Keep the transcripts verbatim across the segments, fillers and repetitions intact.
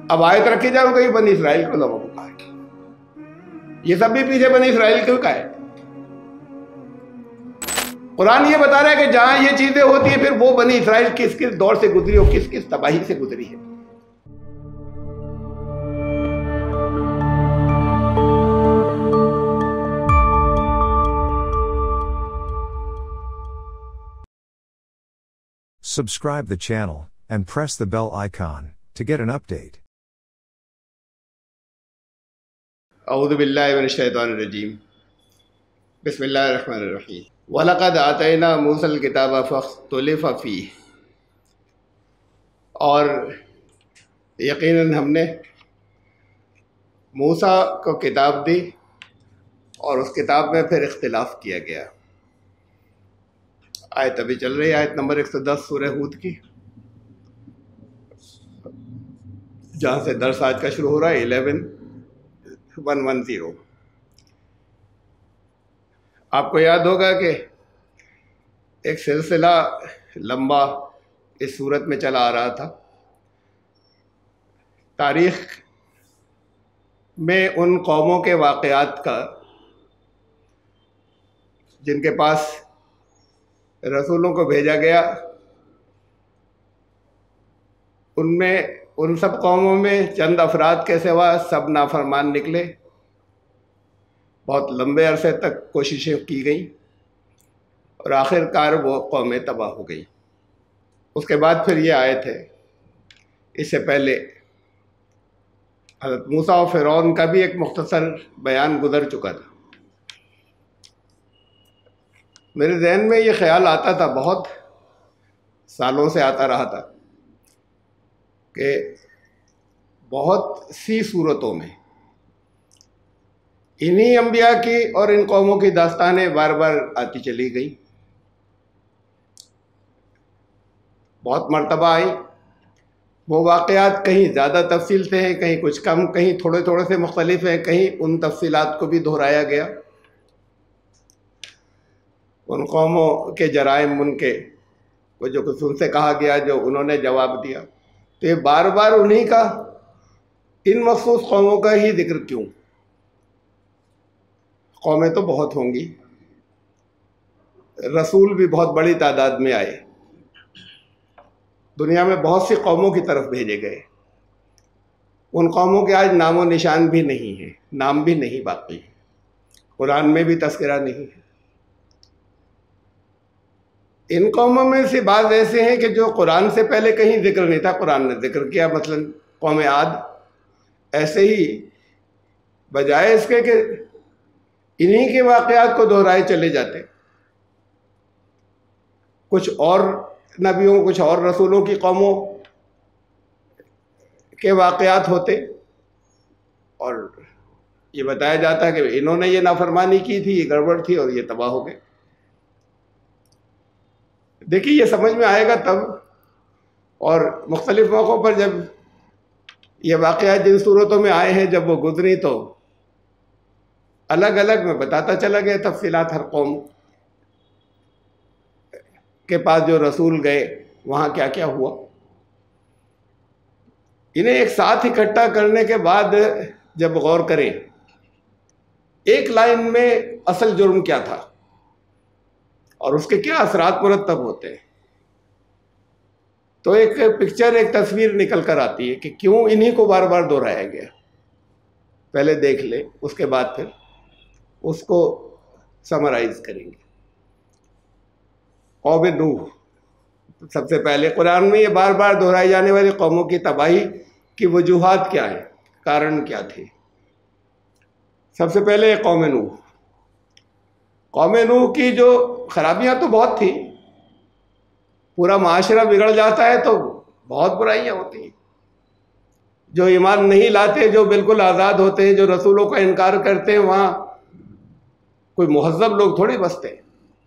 اب آیت رکھی جاؤ کہیں بنی اسرائیل کو لوگوں کو کہا کہ یہ سب بھی پیچھے بنی اسرائیل کیوں کا ہے؟ قرآن یہ بتا رہا ہے کہ جہاں یہ چیزیں ہوتی ہیں پھر وہ بنی اسرائیل کس کس دور سے گزری اور کس کس تباہی سے گزری ہے. Subscribe the channel and press the bell icon to get an update. اعوذ باللہ من الشیطان الرجیم. بسم اللہ الرحمن الرحیم. وَلَقَدْ آتَيْنَا مُوسَى الْكِتَابَ فَاخْتُلِفَ فِيهِ، اور یقیناً ہم نے موسیٰ کو کتاب دی اور اس کتاب میں پھر اختلاف کیا گیا. آیت ابھی چل رہی ہے، آیت نمبر ایک سو دس سورہ ہود کی، جہاں سے درس آج کا شروع ہو رہا ہے الیون ون ون زیرو. آپ کو یاد ہوگا کہ ایک سلسلہ لمبا اس صورت میں چلا آ رہا تھا. تاریخ میں ان قوموں کے واقعات کا جن کے پاس رسولوں کو بھیجا گیا، ان میں ان سب قوموں میں چند افراد کے سوا سب نافرمان نکلے. بہت لمبے عرصے تک کوششیں کی گئیں اور آخر کار وہ قومیں تباہ ہو گئیں. اس کے بعد پھر یہ آیت ہے. اس سے پہلے حضرت موسیٰ و فرعون کا بھی ایک مختصر بیان گزر چکا تھا. میرے ذہن میں یہ خیال آتا تھا، بہت سالوں سے آتا رہا تھا، کہ بہت سی صورتوں میں انہی انبیاء کی اور ان قوموں کی داستانیں بار بار آتی چلی گئیں. بہت مرتبہ آئیں. وہ واقعات کہیں زیادہ تفصیل سے ہیں، کہیں کچھ کم، کہیں تھوڑے تھوڑے سے مختلف ہیں، کہیں ان تفصیلات کو بھی دہرایا گیا. ان قوموں کے جرائم، ان کے وہ جو کچھ ان سے کہا گیا، جو انہوں نے جواب دیا، تو یہ بار بار انہی کا، ان مخصوص قوموں کا ہی ذکر کیوں؟ قومیں تو بہت ہوں گی، رسول بھی بہت بڑی تعداد میں آئے، دنیا میں بہت سی قوموں کی طرف بھیجے گئے. ان قوموں کے آج نام و نشان بھی نہیں ہے، نام بھی نہیں باقی ہے، قرآن میں بھی تذکرہ نہیں ہے. ان قوموں میں سے بعض ایسے ہیں کہ جو قرآن سے پہلے کہیں ذکر نہیں تھا، قرآن نے ذکر کیا. مثلا قوم عاد، ایسے ہی بجائے اس کے کہ انہی کے واقعات کو دہرائے چلے جاتے، کچھ اور نبیوں، کچھ اور رسولوں کی قوموں کے واقعات ہوتے اور یہ بتایا جاتا ہے کہ انہوں نے یہ نافرمانی کی تھی، یہ گڑبڑ تھی اور یہ تباہ ہو گئے. دیکھیے یہ سمجھ میں آئے گا تب، اور مختلف موقعوں پر جب یہ واقعات جن صورتوں میں آئے ہیں جب وہ گزری تو الگ الگ میں بتاتا چلا گیا تفصیلات. ہر قوم کے پاس جو رسول گئے وہاں کیا کیا ہوا. انہیں ایک ساتھ اکٹھا کرنے کے بعد جب غور کریں ایک لائن میں اصل جرم کیا تھا اور اس کے کیا اثرات مرتب ہوتے ہیں، تو ایک پکچر، ایک تصویر نکل کر آتی ہے کہ کیوں انہی کو بار بار دہرایا گیا. پہلے دیکھ لیں، اس کے بعد پھر اس کو سمرائز کریں گے. قوم نوح، سب سے پہلے قرآن میں یہ بار بار دہرائی جانے والی قوموں کی تباہی کی وجوہات کیا ہیں، کارن کیا تھے. سب سے پہلے قوم نوح. قوم نوح کی جو خرابیاں تو بہت تھیں، پورا معاشرہ بگڑ جاتا ہے تو بہت برائیاں ہوتی ہیں. جو ایمان نہیں لاتے، جو بالکل آزاد ہوتے ہیں، جو رسولوں کا انکار کرتے ہیں، وہاں کوئی مہذب لوگ تھوڑی بستے ہیں.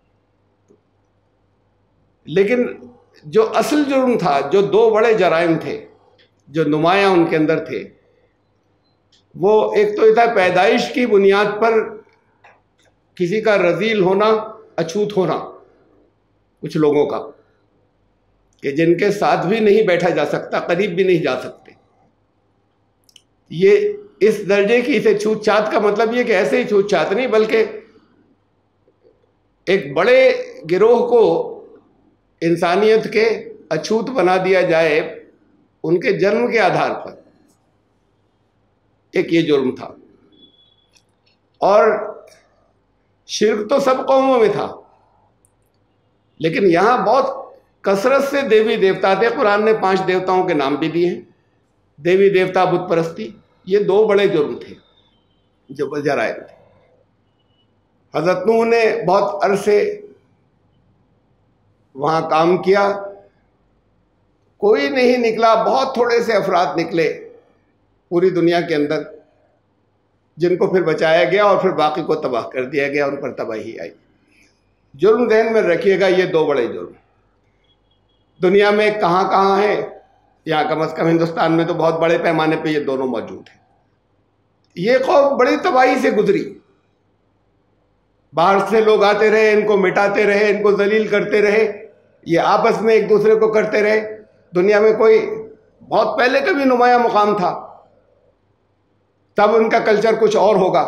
لیکن جو اصل جرم تھا، جو دو بڑے جرائم تھے جو نمایاں ان کے اندر تھے، وہ ایک تو یہ تھا پیدائش کی بنیاد پر کسی کا رذیل ہونا، اچھوت ہونا کچھ لوگوں کا، کہ جن کے ساتھ بھی نہیں بیٹھا جا سکتا، قریب بھی نہیں جا سکتے. یہ اس درجے کی اسے چھوت چھات کا مطلب یہ کہ ایسے ہی چھوت چھات نہیں، بلکہ ایک بڑے گروہ کو انسانیت کے اچھوت بنا دیا جائے ان کے جنم کے آدھار پر، ایک یہ جرم تھا۔ اور شرک تو سب قوموں میں تھا، لیکن یہاں بہت کثرت سے دیوی دیوتا تھے۔ قرآن نے پانچ دیوتاؤں کے نام بھی دیے ہیں۔ دیوی دیوتا، بت پرستی، یہ دو بڑے جرم تھے جو جرائم تھے۔ حضرت نوح نے بہت عرصے وہاں کام کیا، کوئی نہیں نکلا، بہت تھوڑے سے افراد نکلے پوری دنیا کے اندر، جن کو پھر بچایا گیا اور پھر باقی کو تباہ کر دیا گیا، ان پر تباہی آئی۔ جرم ذہن میں رکھیے گا، یہ دو بڑے جرم دنیا میں کہاں کہاں ہیں؟ یہاں کم از کم ہندوستان میں تو بہت بڑے پیمانے پہ یہ دونوں موجود ہیں۔ یہ قوم بڑی تباہی سے گزری، باہر سے لوگ آتے رہے، ان کو مٹاتے رہے، ان کو ذلیل کرتے رہے، یہ آپس میں ایک دوسرے کو کرتے رہے۔ دنیا میں کوئی بہت پہلے کا بھی نمایاں مقام تھا، تب ان کا کلچر کچھ اور ہوگا،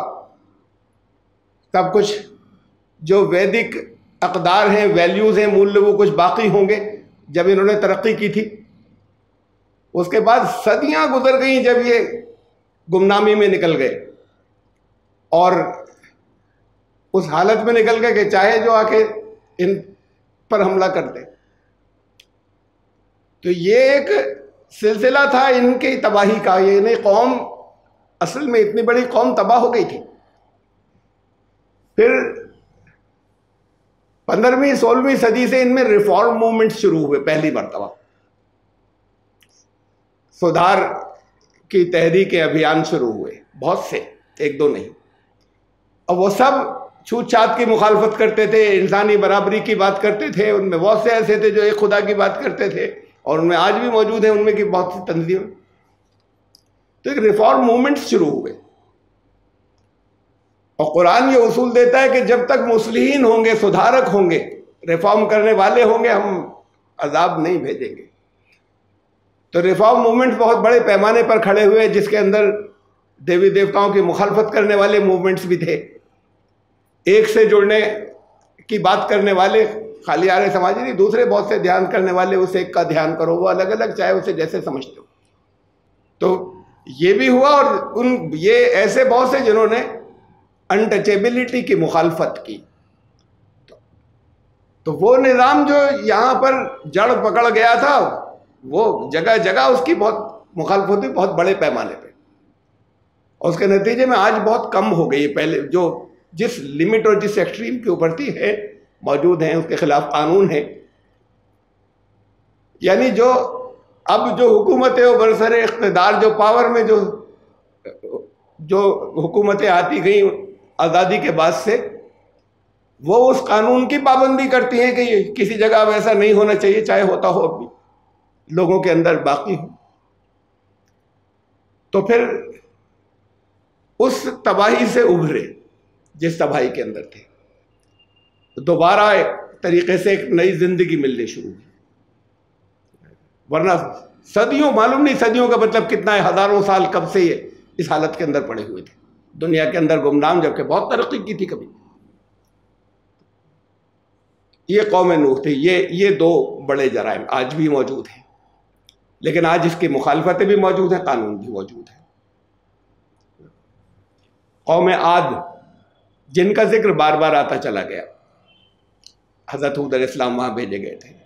تب کچھ جو ویدک اقدار ہیں، ویلیوز ہیں، مولیہ، وہ کچھ باقی ہوں گے جب انہوں نے ترقی کی تھی۔ اس کے بعد صدیاں گزر گئیں جب یہ گمنامی میں نکل گئے، اور اس حالت میں نکل گئے کہ چاہے جو آ کے ان پر حملہ کرتے۔ تو یہ ایک سلسلہ تھا ان کی تباہی کا۔ یہ نہیں قوم، اصل میں اتنی بڑی قوم تباہ ہو گئی تھی۔ پھر پندرہویں سولہویں صدی سے ان میں ریفارم موومنٹ شروع ہوئے، پہلی مرتبہ سدھار کی تحریک ابھیان شروع ہوئے، بہت سے، ایک دو نہیں۔ اور وہ سب چھوت چھات کی مخالفت کرتے تھے، انسانی برابری کی بات کرتے تھے۔ ان میں بہت سے ایسے تھے جو ایک خدا کی بات کرتے تھے، اور ان میں آج بھی موجود ہیں ان میں کی بہت سی تنظیم۔ تو ایک ریفارم موومنٹ شروع ہوئے، اور قرآن یہ اصول دیتا ہے کہ جب تک مصلحین ہوں گے، سدھارک ہوں گے، ریفارم کرنے والے ہوں گے، ہم عذاب نہیں بھیجیں گے۔ تو ریفارم موومنٹ بہت بڑے پیمانے پر کھڑے ہوئے، جس کے اندر دیوی دیوتاؤں کی مخالفت کرنے والے موومنٹس بھی تھے، ایک سے جڑنے کی بات کرنے والے، خالی آرے سماجی نہیں، دوسرے بہت سے دھیان کرنے والے، اس ایک کا دھیان کرو، وہ الگ الگ، چاہے اسے جیسے سمجھتے ہو۔ تو یہ بھی ہوا، اور ان یہ ایسے بہت سے جنہوں نے انٹچیبلٹی کی مخالفت کی۔ تو وہ نظام جو یہاں پر جڑ پکڑ گیا تھا، وہ جگہ جگہ اس کی بہت مخالفت ہوئی، بہت بڑے پیمانے پہ، اور اس کے نتیجے میں آج بہت کم ہو گئی۔ پہلے جو جس لمٹ اور جس ایکسٹریم کے اوپر تھی ہے، موجود ہیں، اس کے خلاف قانون ہے۔ یعنی جو اب جو حکومتیں و برسر اقتدار، جو پاور میں جو جو حکومتیں آتی گئیں آزادی کے بعد سے، وہ اس قانون کی پابندی کرتی ہیں کہ یہ کسی جگہ ویسا نہیں ہونا چاہیے، چاہے ہوتا ہو اب بھی لوگوں کے اندر باقی ہو۔ تو پھر اس تباہی سے ابھرے جس تباہی کے اندر تھے، دوبارہ ایک طریقے سے ایک نئی زندگی ملنے شروع ہوئی۔ ورنہ صدیوں، معلوم نہیں صدیوں کا مطلب کتنا ہے، ہزاروں سال کب سے یہ اس حالت کے اندر پڑے ہوئے تھے، دنیا کے اندر گمنام، جبکہ بہت ترقی کی تھی کبھی۔ یہ قوم نوح تھی۔ یہ یہ دو بڑے جرائم آج بھی موجود ہیں، لیکن آج اس کی مخالفتیں بھی موجود ہیں، قانون بھی موجود ہے۔ قوم عاد، جن کا ذکر بار بار آتا چلا گیا، حضرت ہود علیہ السلام وہاں بھیجے گئے تھے۔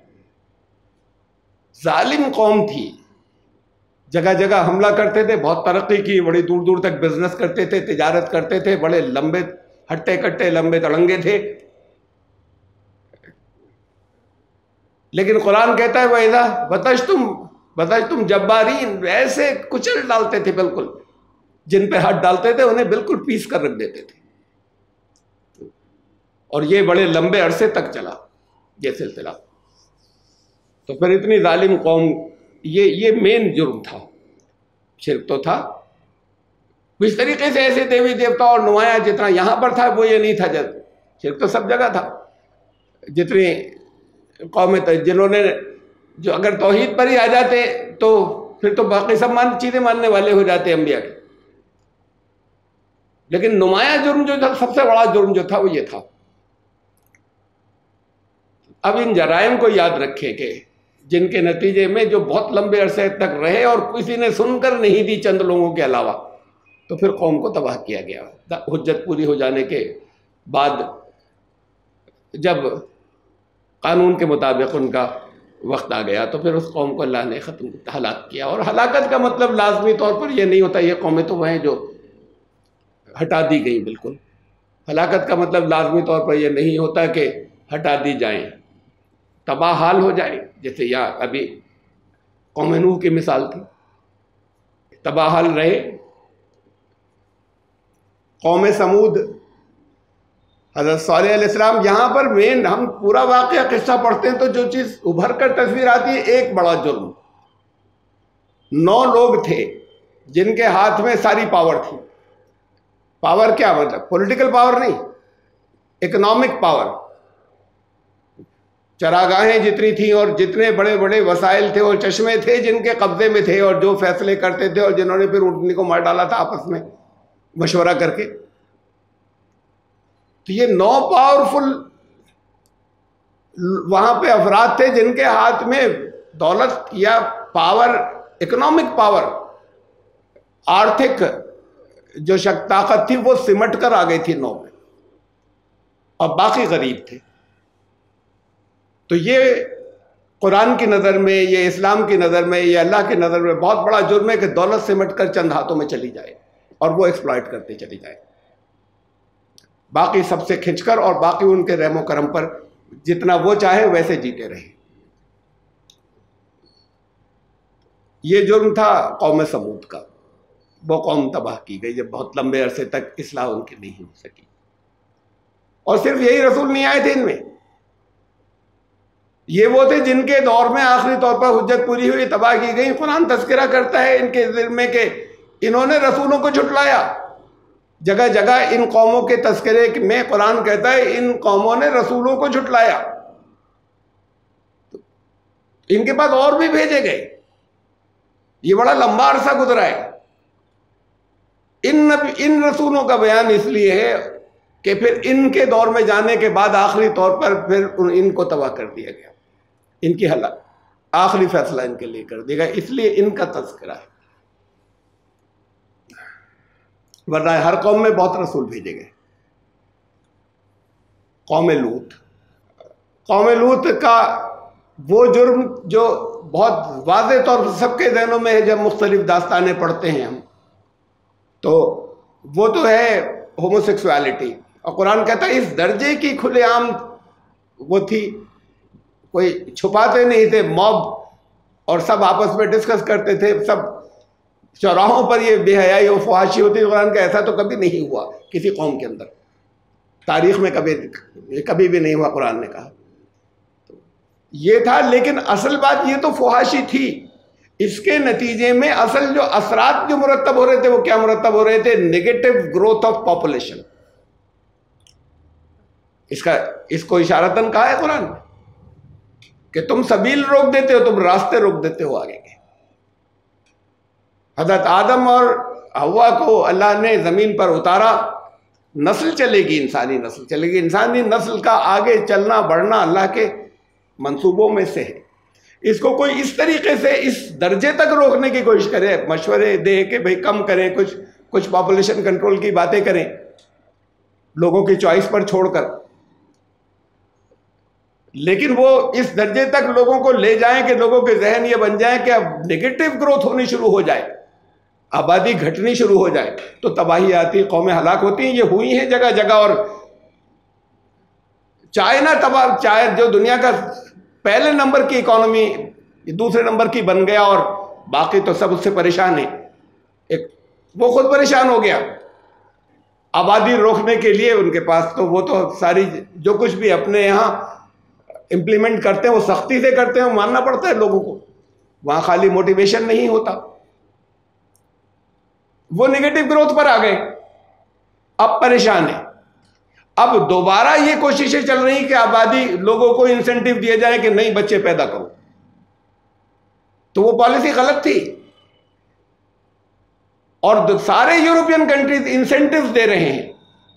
ظالم قوم تھی، جگہ جگہ حملہ کرتے تھے، بہت ترقی کی، بڑی دور دور تک بزنس کرتے تھے، تجارت کرتے تھے، بڑے لمبے ہٹے کٹے لمبے تڑنگے تھے۔ لیکن قرآن کہتا ہے وَإِذَا بَطَشْتُمْ بَطَشْتُمْ جَبَّارِينَ، ایسے کچل ڈالتے تھے، بالکل جن پہ ہاتھ ڈالتے تھے انہیں بالکل پیس کر رکھ دیتے تھے۔ اور یہ بڑے لمبے عرصے تک چلا یہ سلسلہ۔ تو پھر اتنی ظالم قوم، یہ یہ مین جرم تھا۔ شرک تو تھا اس طریقے سے، ایسے دیوی دیوتا اور نمایاں جتنا یہاں پر تھا وہ یہ نہیں تھا، جب شرک تو سب جگہ تھا۔ جتنی قومیں جنہوں نے، جو اگر توحید پر ہی آ جاتے تو پھر تو باقی سب مان چیزیں ماننے والے ہو جاتے انبیاء کے۔ لیکن نمایاں جرم جو تھا، سب سے بڑا جرم جو تھا وہ یہ تھا. اب ان جرائم کو یاد رکھیں کہ جن کے نتیجے میں جو بہت لمبے عرصے تک رہے اور کسی نے سن کر نہیں دی چند لوگوں کے علاوہ، تو پھر قوم کو تباہ کیا گیا. حجت پوری ہو جانے کے بعد جب قانون کے مطابق ان کا وقت آ گیا تو پھر اس قوم کو اللہ نے ختم ہلاک کیا. اور ہلاکت کا مطلب لازمی طور پر یہ نہیں ہوتا یہ قومیں تو وہ ہیں جو ہٹا دی گئیں. بالکل ہلاکت کا مطلب لازمی طور پر یہ نہیں ہوتا کہ ہٹا دی جائیں، تباہ حال ہو جائیں. جیسے یا ابھی قوم نوح کی مثال تھی، تباہ حال رہے. قوم سمود، حضرت صالح علیہ السلام، یہاں پر مین ہم پورا واقعہ قصہ پڑھتے ہیں تو جو چیز ابھر کر تصویر آتی ہے ایک بڑا جرم. نو لوگ تھے جن کے ہاتھ میں ساری پاور تھی. پاور کیا مطلب؟ پولیٹیکل پاور نہیں، اکنامک پاور. چراگاہیں جتنی تھیں اور جتنے بڑے بڑے وسائل تھے اور چشمے تھے جن کے قبضے میں تھے اور جو فیصلے کرتے تھے اور جنہوں نے پھر اونٹنی کو مار ڈالا تھا آپس میں مشورہ کر کے. تو یہ نو پاورفل وہاں پہ افراد تھے جن کے ہاتھ میں دولت یا پاور، اکنامک پاور، آرتھک جو شک طاقت تھی وہ سمٹ کر آ گئی تھی نو میں، اور باقی غریب تھے. تو یہ قرآن کی نظر میں، یہ اسلام کی نظر میں، یہ اللہ کی نظر میں بہت بڑا جرم ہے کہ دولت سمٹ کر چند ہاتھوں میں چلی جائے اور وہ ایکسپلائٹ کرتے چلی جائے، باقی سب سے کھنچ کر، اور باقی ان کے رحم و کرم پر جتنا وہ چاہے ویسے جیتے رہے. یہ جرم تھا قوم سمود کا. وہ قوم تباہ کی گئی جب بہت لمبے عرصے تک اصلاح ان کی نہیں ہو سکی. اور صرف یہی رسول نہیں آئے تھے ان میں، یہ وہ تھے جن کے دور میں آخری طور پر حجت پوری ہوئی، تباہ کی گئی. قرآن تذکرہ کرتا ہے ان کے ذمے کہ انہوں نے رسولوں کو جھٹلایا. جگہ جگہ ان قوموں کے تذکرے میں قرآن کہتا ہے ان قوموں نے رسولوں کو جھٹلایا. ان کے پاس اور بھی بھیجے گئے. یہ بڑا لمبا عرصہ گزرا ہے. ان ان رسولوں کا بیان اس لیے ہے کہ پھر ان کے دور میں جانے کے بعد آخری طور پر پھر ان کو تباہ کر دیا گیا. ان کی ہلاک آخری فیصلہ ان کے لیے کر دیا گیا، اس لیے ان کا تذکرہ ہے. ورنہ ہر قوم میں بہت رسول بھیجے گئے. قوم لوط، قوم لوط کا وہ جرم جو بہت واضح طور پر سب کے ذہنوں میں ہے جب مختلف داستانیں پڑھتے ہیں ہم، تو وہ تو ہے ہومو سیکسوالٹی. اور قرآن کہتا ہے اس درجے کی کھلے عام وہ تھی، کوئی چھپاتے نہیں تھے. موب اور سب آپس میں ڈسکس کرتے تھے، سب چوراہوں پر یہ بے حیائی و فحاشی ہوتی. قرآن کا ایسا تو کبھی نہیں ہوا کسی قوم کے اندر، تاریخ میں کبھی کبھی بھی نہیں ہوا. قرآن نے کہا یہ تھا، لیکن اصل بات یہ تو فحاشی تھی. اس کے نتیجے میں اصل جو اثرات جو مرتب ہو رہے تھے وہ کیا مرتب ہو رہے تھے؟ Negative growth of population. اس کا اس کو اشارتاً کہا ہے قرآن میں کہ تم سبیل روک دیتے ہو، تم راستے روک دیتے ہو آگے کے. حضرت آدم اور حوا کو اللہ نے زمین پر اتارا، نسل چلے گی، انسانی نسل چلے گی. انسانی نسل کا آگے چلنا بڑھنا اللہ کے منصوبوں میں سے ہے. اس کو کوئی اس طریقے سے اس درجے تک روکنے کی کوشش کرے، مشورے دے کہ بھئی کم کریں، کچھ کچھ پاپولیشن کنٹرول کی باتیں کریں لوگوں کی چوائس پر چھوڑ کر، لیکن وہ اس درجے تک لوگوں کو لے جائیں کہ لوگوں کے ذہن یہ بن جائیں کہ اب نیگیٹو گروتھ ہونی شروع ہو جائے، آبادی گھٹنی شروع ہو جائے تو تباہی آتی، قومیں ہلاک ہوتی ہیں. یہ ہوئی ہیں جگہ جگہ. اور چائنا تباہ، چائے جو دنیا کا پہلے نمبر کی اکانومی دوسرے نمبر کی بن گیا اور باقی تو سب اس سے پریشان ہیں. ایک وہ خود پریشان ہو گیا آبادی روکنے کے لیے. ان کے پاس تو وہ تو ساری جو کچھ بھی اپنے یہاں امپلیمنٹ کرتے ہیں وہ سختی سے کرتے ہیں، وہ ماننا پڑتا ہے لوگوں کو. وہاں خالی موٹیویشن نہیں ہوتا. وہ نیگیٹو گروتھ پر آ گئے، اب پریشان ہے. اب دوبارہ یہ کوششیں چل رہی کہ آبادی لوگوں کو انسینٹیو دیا جائے کہ نہیں بچے پیدا کرو. تو وہ پالیسی غلط تھی. اور سارے یورپین کنٹریز انسینٹیوز دے رہے ہیں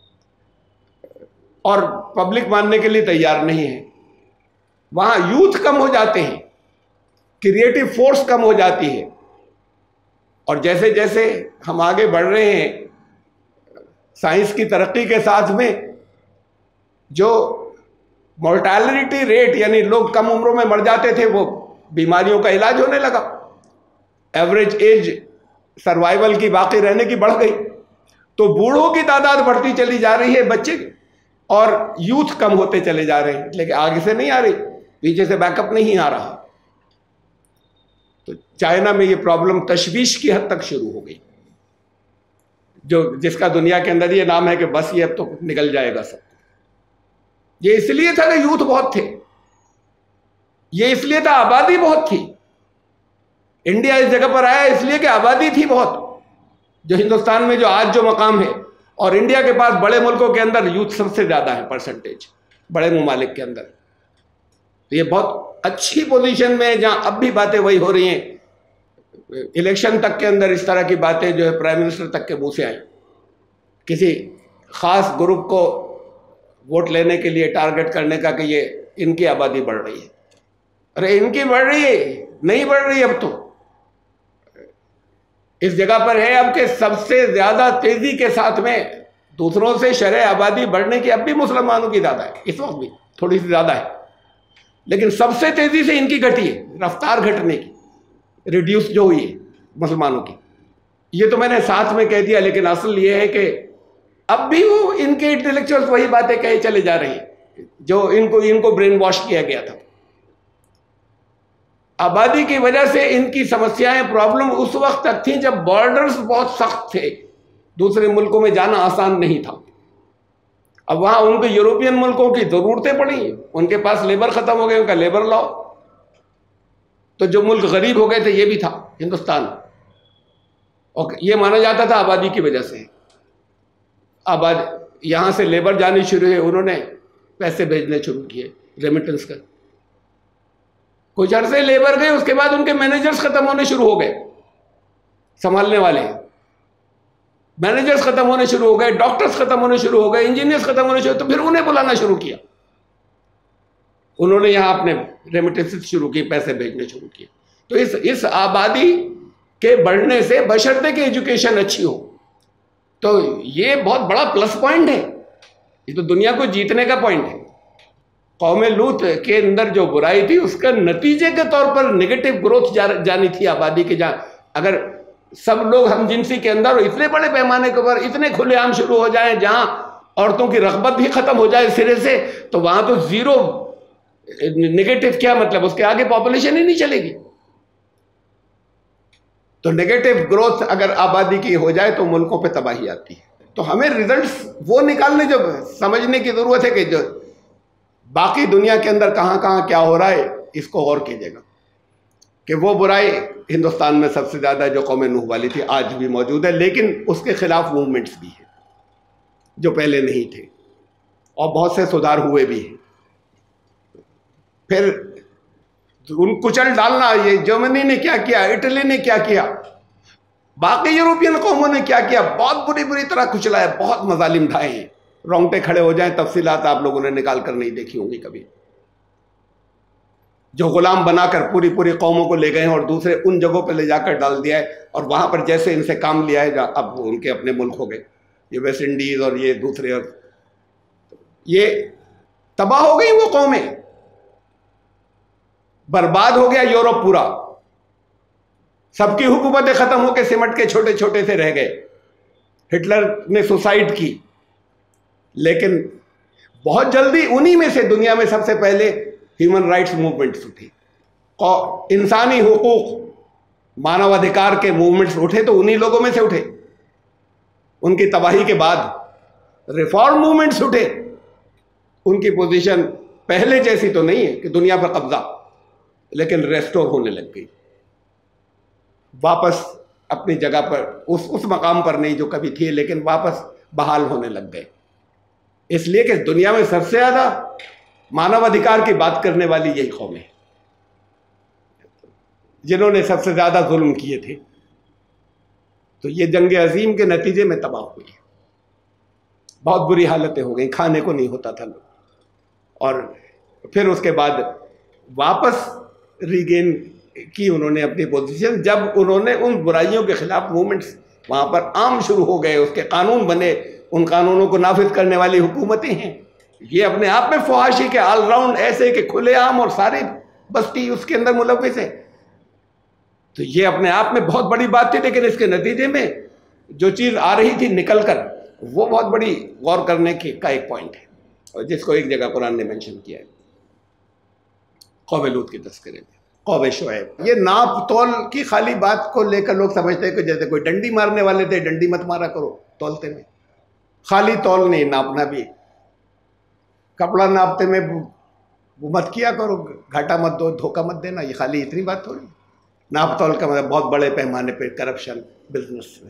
اور پبلک ماننے کے لیے تیار نہیں ہے. وہاں یوتھ کم ہو جاتے ہیں, کریٹو فورس کم ہو جاتی ہے, اور جیسے جیسے ہم آگے بڑھ رہے ہیں سائنس کی ترقی کے ساتھ میں, جو مورٹیلٹی ریٹ یعنی لوگ کم عمروں میں مر جاتے تھے وہ بیماریوں کا علاج ہونے لگا, ایوریج ایج سروائیول کی باقی رہنے کی بڑھ گئی, تو بوڑھوں کی تعداد بڑھتی چلی جا رہی ہے بچے, اور یوتھ کم ہوتے چلے جا رہے ہیں, لیکن آگے سے نہیں آ رہی, پیچھے سے بیک اپ نہیں آ رہا. تو چائنا میں یہ پرابلم تشویش کی حد تک شروع ہو گئی, جو جس کا دنیا کے اندر یہ نام ہے کہ بس یہ اب تو نکل جائے گا سب. یہ اس لیے تھا کہ یوتھ بہت تھے, یہ اس لیے تھا آبادی بہت تھی. انڈیا اس جگہ پر آیا اس لیے کہ آبادی تھی بہت, جو ہندوستان میں جو آج جو مقام ہے, اور انڈیا کے پاس بڑے ملکوں کے اندر یوتھ سب سے زیادہ ہے پرسنٹیج بڑے ممالک کے اندر. یہ بہت اچھی پوزیشن میں ہے جہاں اب بھی باتیں وہی ہو رہی ہیں, الیکشن تک کے اندر اس طرح کی باتیں جو ہے پرائم منسٹر تک کے منہ سے آئیں, کسی خاص گروپ کو ووٹ لینے کے لیے ٹارگٹ کرنے کا کہ یہ ان کی آبادی بڑھ رہی ہے. ارے ان کی بڑھ رہی ہے, نہیں بڑھ رہی اب تو. اس جگہ پر ہے اب کہ سب سے زیادہ تیزی کے ساتھ میں دوسروں سے شرح آبادی بڑھنے کی اب بھی مسلمانوں کی زیادہ ہے, اس وقت بھی تھوڑی سی زیادہ ہے, لیکن سب سے تیزی سے ان کی گھٹی ہے, رفتار گھٹنے کی, ریڈیوس جو ہوئی ہے مسلمانوں کی. یہ تو میں نے ساتھ میں کہہ دیا, لیکن اصل یہ ہے کہ اب بھی وہ ان کے انٹلیکچوئلز وہی باتیں کہے چلے جا رہے ہیں جو ان کو ان کو برین واش کیا گیا تھا. آبادی کی وجہ سے ان کی سمسیایں پرابلم اس وقت تک تھیں جب بارڈرز بہت سخت تھے, دوسرے ملکوں میں جانا آسان نہیں تھا. اب وہاں ان کو یورپین ملکوں کی ضرورتیں پڑیں, ان کے پاس لیبر ختم ہو گئے, ان کا لیبر لاؤ. تو جو ملک غریب ہو گئے تھے یہ بھی تھا ہندوستان, اور یہ مانا جاتا تھا آبادی کی وجہ سے. آباد یہاں سے لیبر جانی شروع ہوئے, انہوں نے پیسے بھیجنے شروع کیے ریمیٹنس کا. کچھ عرصے لیبر گئے, اس کے بعد ان کے مینیجرز ختم ہونے شروع ہو گئے, سنبھالنے والے مینیجرز ختم ہونے شروع ہو گئے, ڈاکٹرز ختم ہونے شروع ہو گئے, انجینئرز ختم ہونے شروع, تو پھر انہیں بلانا شروع کیا. انہوں نے یہاں اپنے ریمیٹنس شروع کی, پیسے بھیجنے شروع کیے. تو اس اس آبادی کے بڑھنے سے بشرطے کہ ایجوکیشن اچھی ہو, تو یہ بہت بڑا پلس پوائنٹ ہے, یہ تو دنیا کو جیتنے کا پوائنٹ ہے. قوم لوط کے اندر جو برائی تھی اس کا نتیجے کے طور پر نگیٹو گروتھ جانی تھی آبادی کے, جہاں اگر سب لوگ ہم جنسی کے اندر اتنے بڑے پیمانے کے اوپر اتنے کھلے عام شروع ہو جائیں, جہاں عورتوں کی رغبت بھی ختم ہو جائے سرے سے, تو وہاں تو زیرو نگیٹو کیا مطلب, اس کے آگے پاپولیشن ہی نہیں چلے گی. تو نگیٹو گروتھ اگر آبادی کی ہو جائے تو ملکوں پہ تباہی آتی ہے. تو ہمیں ریزلٹس وہ نکالنے, جو سمجھنے کی ضرورت ہے کہ جو باقی دنیا کے اندر کہاں کہاں کیا ہو رہا ہے اس کو غور کیجیے گا, کہ وہ برائی ہندوستان میں سب سے زیادہ جو قوم نوح والی تھی آج بھی موجود ہے, لیکن اس کے خلاف موومنٹس بھی ہیں جو پہلے نہیں تھے, اور بہت سے سدھار ہوئے بھی ہیں. پھر ان کچل ڈالنا, یہ جرمنی نے کیا کیا, اٹلی نے کیا کیا, باقی یورپین قوموں نے کیا کیا, بہت بری بری طرح کچلا ہے, بہت مظالم ڈھائے ہیں. رونگٹے کھڑے ہو جائیں, تفصیلات آپ لوگوں نے نکال کر نہیں دیکھی ہوں گی کبھی. جو غلام بنا کر پوری پوری قوموں کو لے گئے ہیں اور دوسرے ان جگہوں پہ لے جا کر ڈال دیا ہے, اور وہاں پر جیسے ان سے کام لیا ہے, اب ان کے اپنے ملک ہو گئے, یہ ویسٹ انڈیز اور یہ دوسرے, اور یہ تباہ ہو گئی وہ قومیں, برباد ہو گیا یورپ پورا, سب کی حکومتیں ختم ہو کے سمٹ کے چھوٹے چھوٹے سے رہ گئے. ہٹلر نے سوسائڈ کی, لیکن بہت جلدی انہی میں سے دنیا میں سب سے پہلے ہیومن رائٹس موومنٹس اٹھی, انسانی حقوق مانو ادھیکار کے موومنٹس اٹھے تو انہی لوگوں میں سے اٹھے. ان کی تباہی کے بعد ریفارم موومنٹس اٹھے, ان کی پوزیشن پہلے جیسی تو نہیں ہے کہ دنیا پر قبضہ, لیکن ریسٹور ہونے لگ گئی, واپس اپنی جگہ پر اس اس مقام پر نہیں جو کبھی تھی, لیکن واپس بحال ہونے لگ گئے. اس لیے کہ دنیا میں سب سے زیادہ مانو ادھیکار کی بات کرنے والی یہی قومیں ہیں جنہوں نے سب سے زیادہ ظلم کیے تھے. تو یہ جنگ عظیم کے نتیجے میں تباہ ہوئی، بہت بری حالتیں ہو گئیں، کھانے کو نہیں ہوتا تھا لوگ. اور پھر اس کے بعد واپس ریگین کی انہوں نے اپنی پوزیشن، جب انہوں نے ان برائیوں کے خلاف موومنٹس وہاں پر عام شروع ہو گئے، اس کے قانون بنے، ان قانونوں کو نافذ کرنے والی حکومتیں ہیں. یہ اپنے آپ میں فحاشی کے آل راؤنڈ ایسے کہ کھلے عام اور ساری بستی اس کے اندر ملوث ہے، تو یہ اپنے آپ میں بہت بڑی بات تھی. لیکن اس کے نتیجے میں جو چیز آ رہی تھی نکل کر، وہ بہت بڑی غور کرنے کی کا ایک پوائنٹ ہے، اور جس کو ایک جگہ قرآن نے مینشن کیا ہے قوم لوط کے تذکرے میں، قوم شعیب. یہ ناپ تول کی خالی بات کو لے کر لوگ سمجھتے ہیں کہ جیسے کوئی ڈنڈی مارنے والے تھے، ڈنڈی مت مارا کرو تولتے میں. خالی تول نہیں، ناپنا بھی. کپڑا ناپتے میں وہ مت کیا کرو، گھاٹا مت دو، دھوکہ مت دینا. یہ خالی اتنی بات تھوڑی. ناپ تول کا مطلب بہت بڑے پیمانے پہ کرپشن بزنس میں.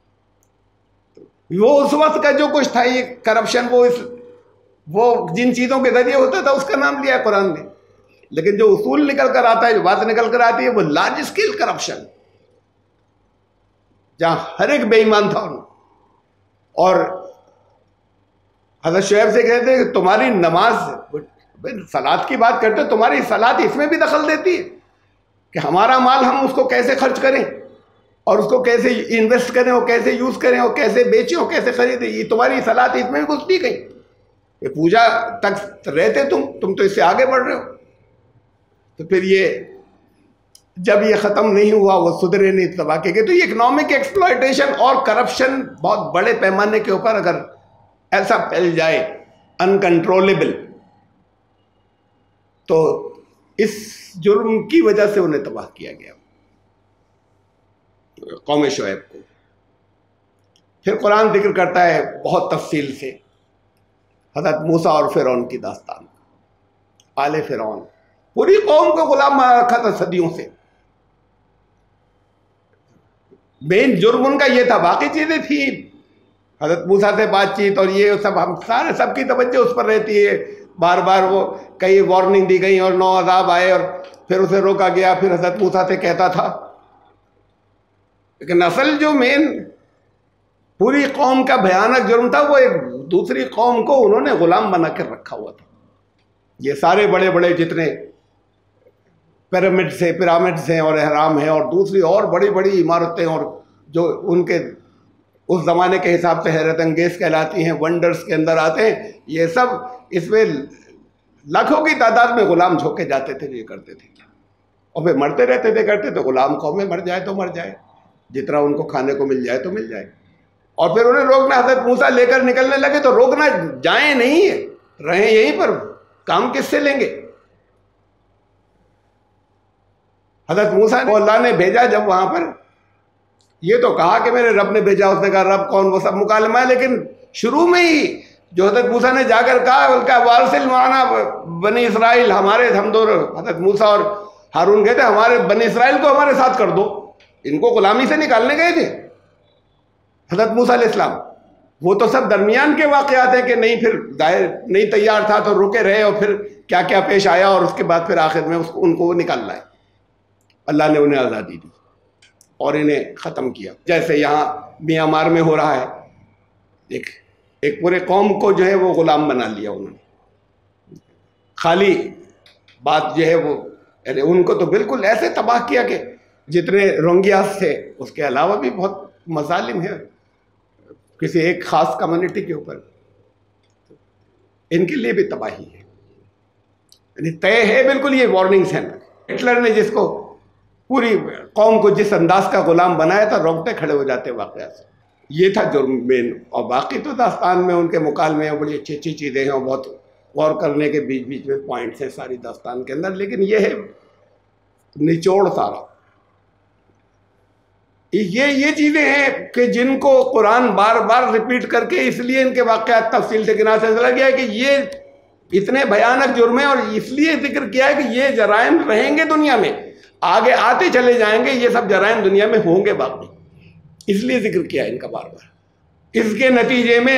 وہ اس وقت کا جو کچھ تھا یہ کرپشن، وہ اس وہ جن چیزوں کے ذریعے ہوتا تھا اس کا نام لیا ہے قرآن نے. لیکن جو اصول نکل کر آتا ہے، جو بات نکل کر آتی ہے، وہ لارج اسکیل کرپشن، جہاں ہر ایک بے ایمان تھا. اور حضرت شعیب سے کہتے ہیں کہ تمہاری نماز، صلاۃ کی بات کرتے، تمہاری صلاۃ اس میں بھی دخل دیتی ہے کہ ہمارا مال ہم اس کو کیسے خرچ کریں، اور اس کو کیسے انویسٹ کریں، اور کیسے یوز کریں، اور کیسے بیچیں، اور کیسے خریدیں. یہ تمہاری صلاۃ اس میں بھی گھس بھی گئی. یہ پوجا تک رہتے تم تم تو اس سے آگے بڑھ رہے ہو. تو پھر یہ جب یہ ختم نہیں ہوا، وہ سدھرے نہیں، تباہ کے گئے. تو یہ اکنامک ایکسپلائٹیشن اور کرپشن بہت بڑے پیمانے کے اوپر اگر ایسا پھیل جائے انکنٹرولبل، تو اس جرم کی وجہ سے انہیں تباہ کیا گیا قوم شعیب کو. پھر قرآن ذکر کرتا ہے بہت تفصیل سے حضرت موسیٰ اور فرعون کی داستان. آل فرعون پوری قوم کو غلام بنا رکھا تھا صدیوں سے. مین جرم ان کا یہ تھا، باقی چیزیں تھیں، حضرت موسیٰ سے بات چیت اور یہ سب، ہم سارے سب کی توجہ اس پر رہتی ہے. بار بار وہ کئی وارننگ دی گئی اور نو عذاب آئے اور پھر اسے روکا گیا، پھر حضرت موسیٰ سے کہتا تھا. لیکن اصل جو مین پوری قوم کا بھیانک جرم تھا، وہ ایک دوسری قوم کو انہوں نے غلام بنا کر رکھا ہوا تھا. یہ سارے بڑے بڑے جتنے پیرامڈس ہیں پیرامڈس ہیں اور احرام ہیں اور دوسری اور بڑی بڑی عمارتیں، اور جو ان کے اس زمانے کے حساب سے حیرت انگیز کہلاتی ہیں، ونڈرز کے اندر آتے ہیں، یہ سب اس میں لاکھوں کی تعداد میں غلام جھونکے جاتے تھے، یہ کرتے تھے اور پھر مرتے رہتے تھے کرتے. تو غلام قوم میں مر جائے تو مر جائے، جتنا ان کو کھانے کو مل جائے تو مل جائے. اور پھر انہیں روکنا، حضرت موسیٰ لے کر نکلنے لگے تو روکنا، جائیں نہیں، رہیں یہیں پر، کام کس سے لیں گے. حضرت موسیٰ کو اللہ نے بھیجا جب وہاں پر، یہ تو کہا کہ میرے رب نے بھیجا، اس نے کہا رب کون، وہ سب مکالمہ ہے. لیکن شروع میں ہی جو حضرت موسیٰ نے جا کر کہا وارسل معنا بنی اسرائیل، ہمارے ہم دونوں حضرت موسیٰ اور ہارون کہتے ہمارے بنی اسرائیل کو ہمارے ساتھ کر دو. ان کو غلامی سے نکالنے گئے تھے حضرت موسیٰ علیہ السلام. وہ تو سب درمیان کے واقعات ہیں کہ نہیں، پھر ظاہر نہیں تیار تھا تو رکے رہے، اور پھر کیا کیا پیش آیا، اور اس کے بعد پھر آخر میں اس کو ان کو وہ نکال لائے. اللہ نے انہیں آزادی دی اور انہیں ختم کیا. جیسے یہاں میانمار میں ہو رہا ہے، ایک ایک پورے قوم کو جو ہے وہ غلام بنا لیا انہوں نے. خالی بات جو ہے وہ یعنی ان کو تو بالکل ایسے تباہ کیا کہ جتنے روہنگیاز تھے اس کے علاوہ بھی بہت مظالم ہیں کسی ایک خاص کمیونٹی کے اوپر، ان کے لیے بھی تباہی ہے. یعنی طے ہے بالکل. یہ وارننگز ہیں. ہٹلر نے جس کو پوری قوم کو جس انداز کا غلام بنایا تھا، روکتے کھڑے ہو جاتے واقعات سے. یہ تھا جرم مین. اور باقی تو داستان میں ان کے مکالمے ہیں، بڑی اچھی اچھی چیزیں ہیں اور بہت غور کرنے کے بیچ بیچ میں پوائنٹس ہیں ساری داستان کے اندر. لیکن یہ ہے نچوڑ سارا. یہ یہ چیزیں ہیں کہ جن کو قرآن بار بار ریپیٹ کر کے اس لیے ان کے واقعات تفصیل سے گنا سے چلا گیا ہے کہ یہ اتنے بھیانک جرم ہیں، اور اس لیے ذکر کیا ہے کہ یہ جرائم رہیں گے دنیا میں، آگے آتے چلے جائیں گے، یہ سب جرائم دنیا میں ہوں گے باقی. اس لیے ذکر کیا ہے ان کا بار بار. اس کے نتیجے میں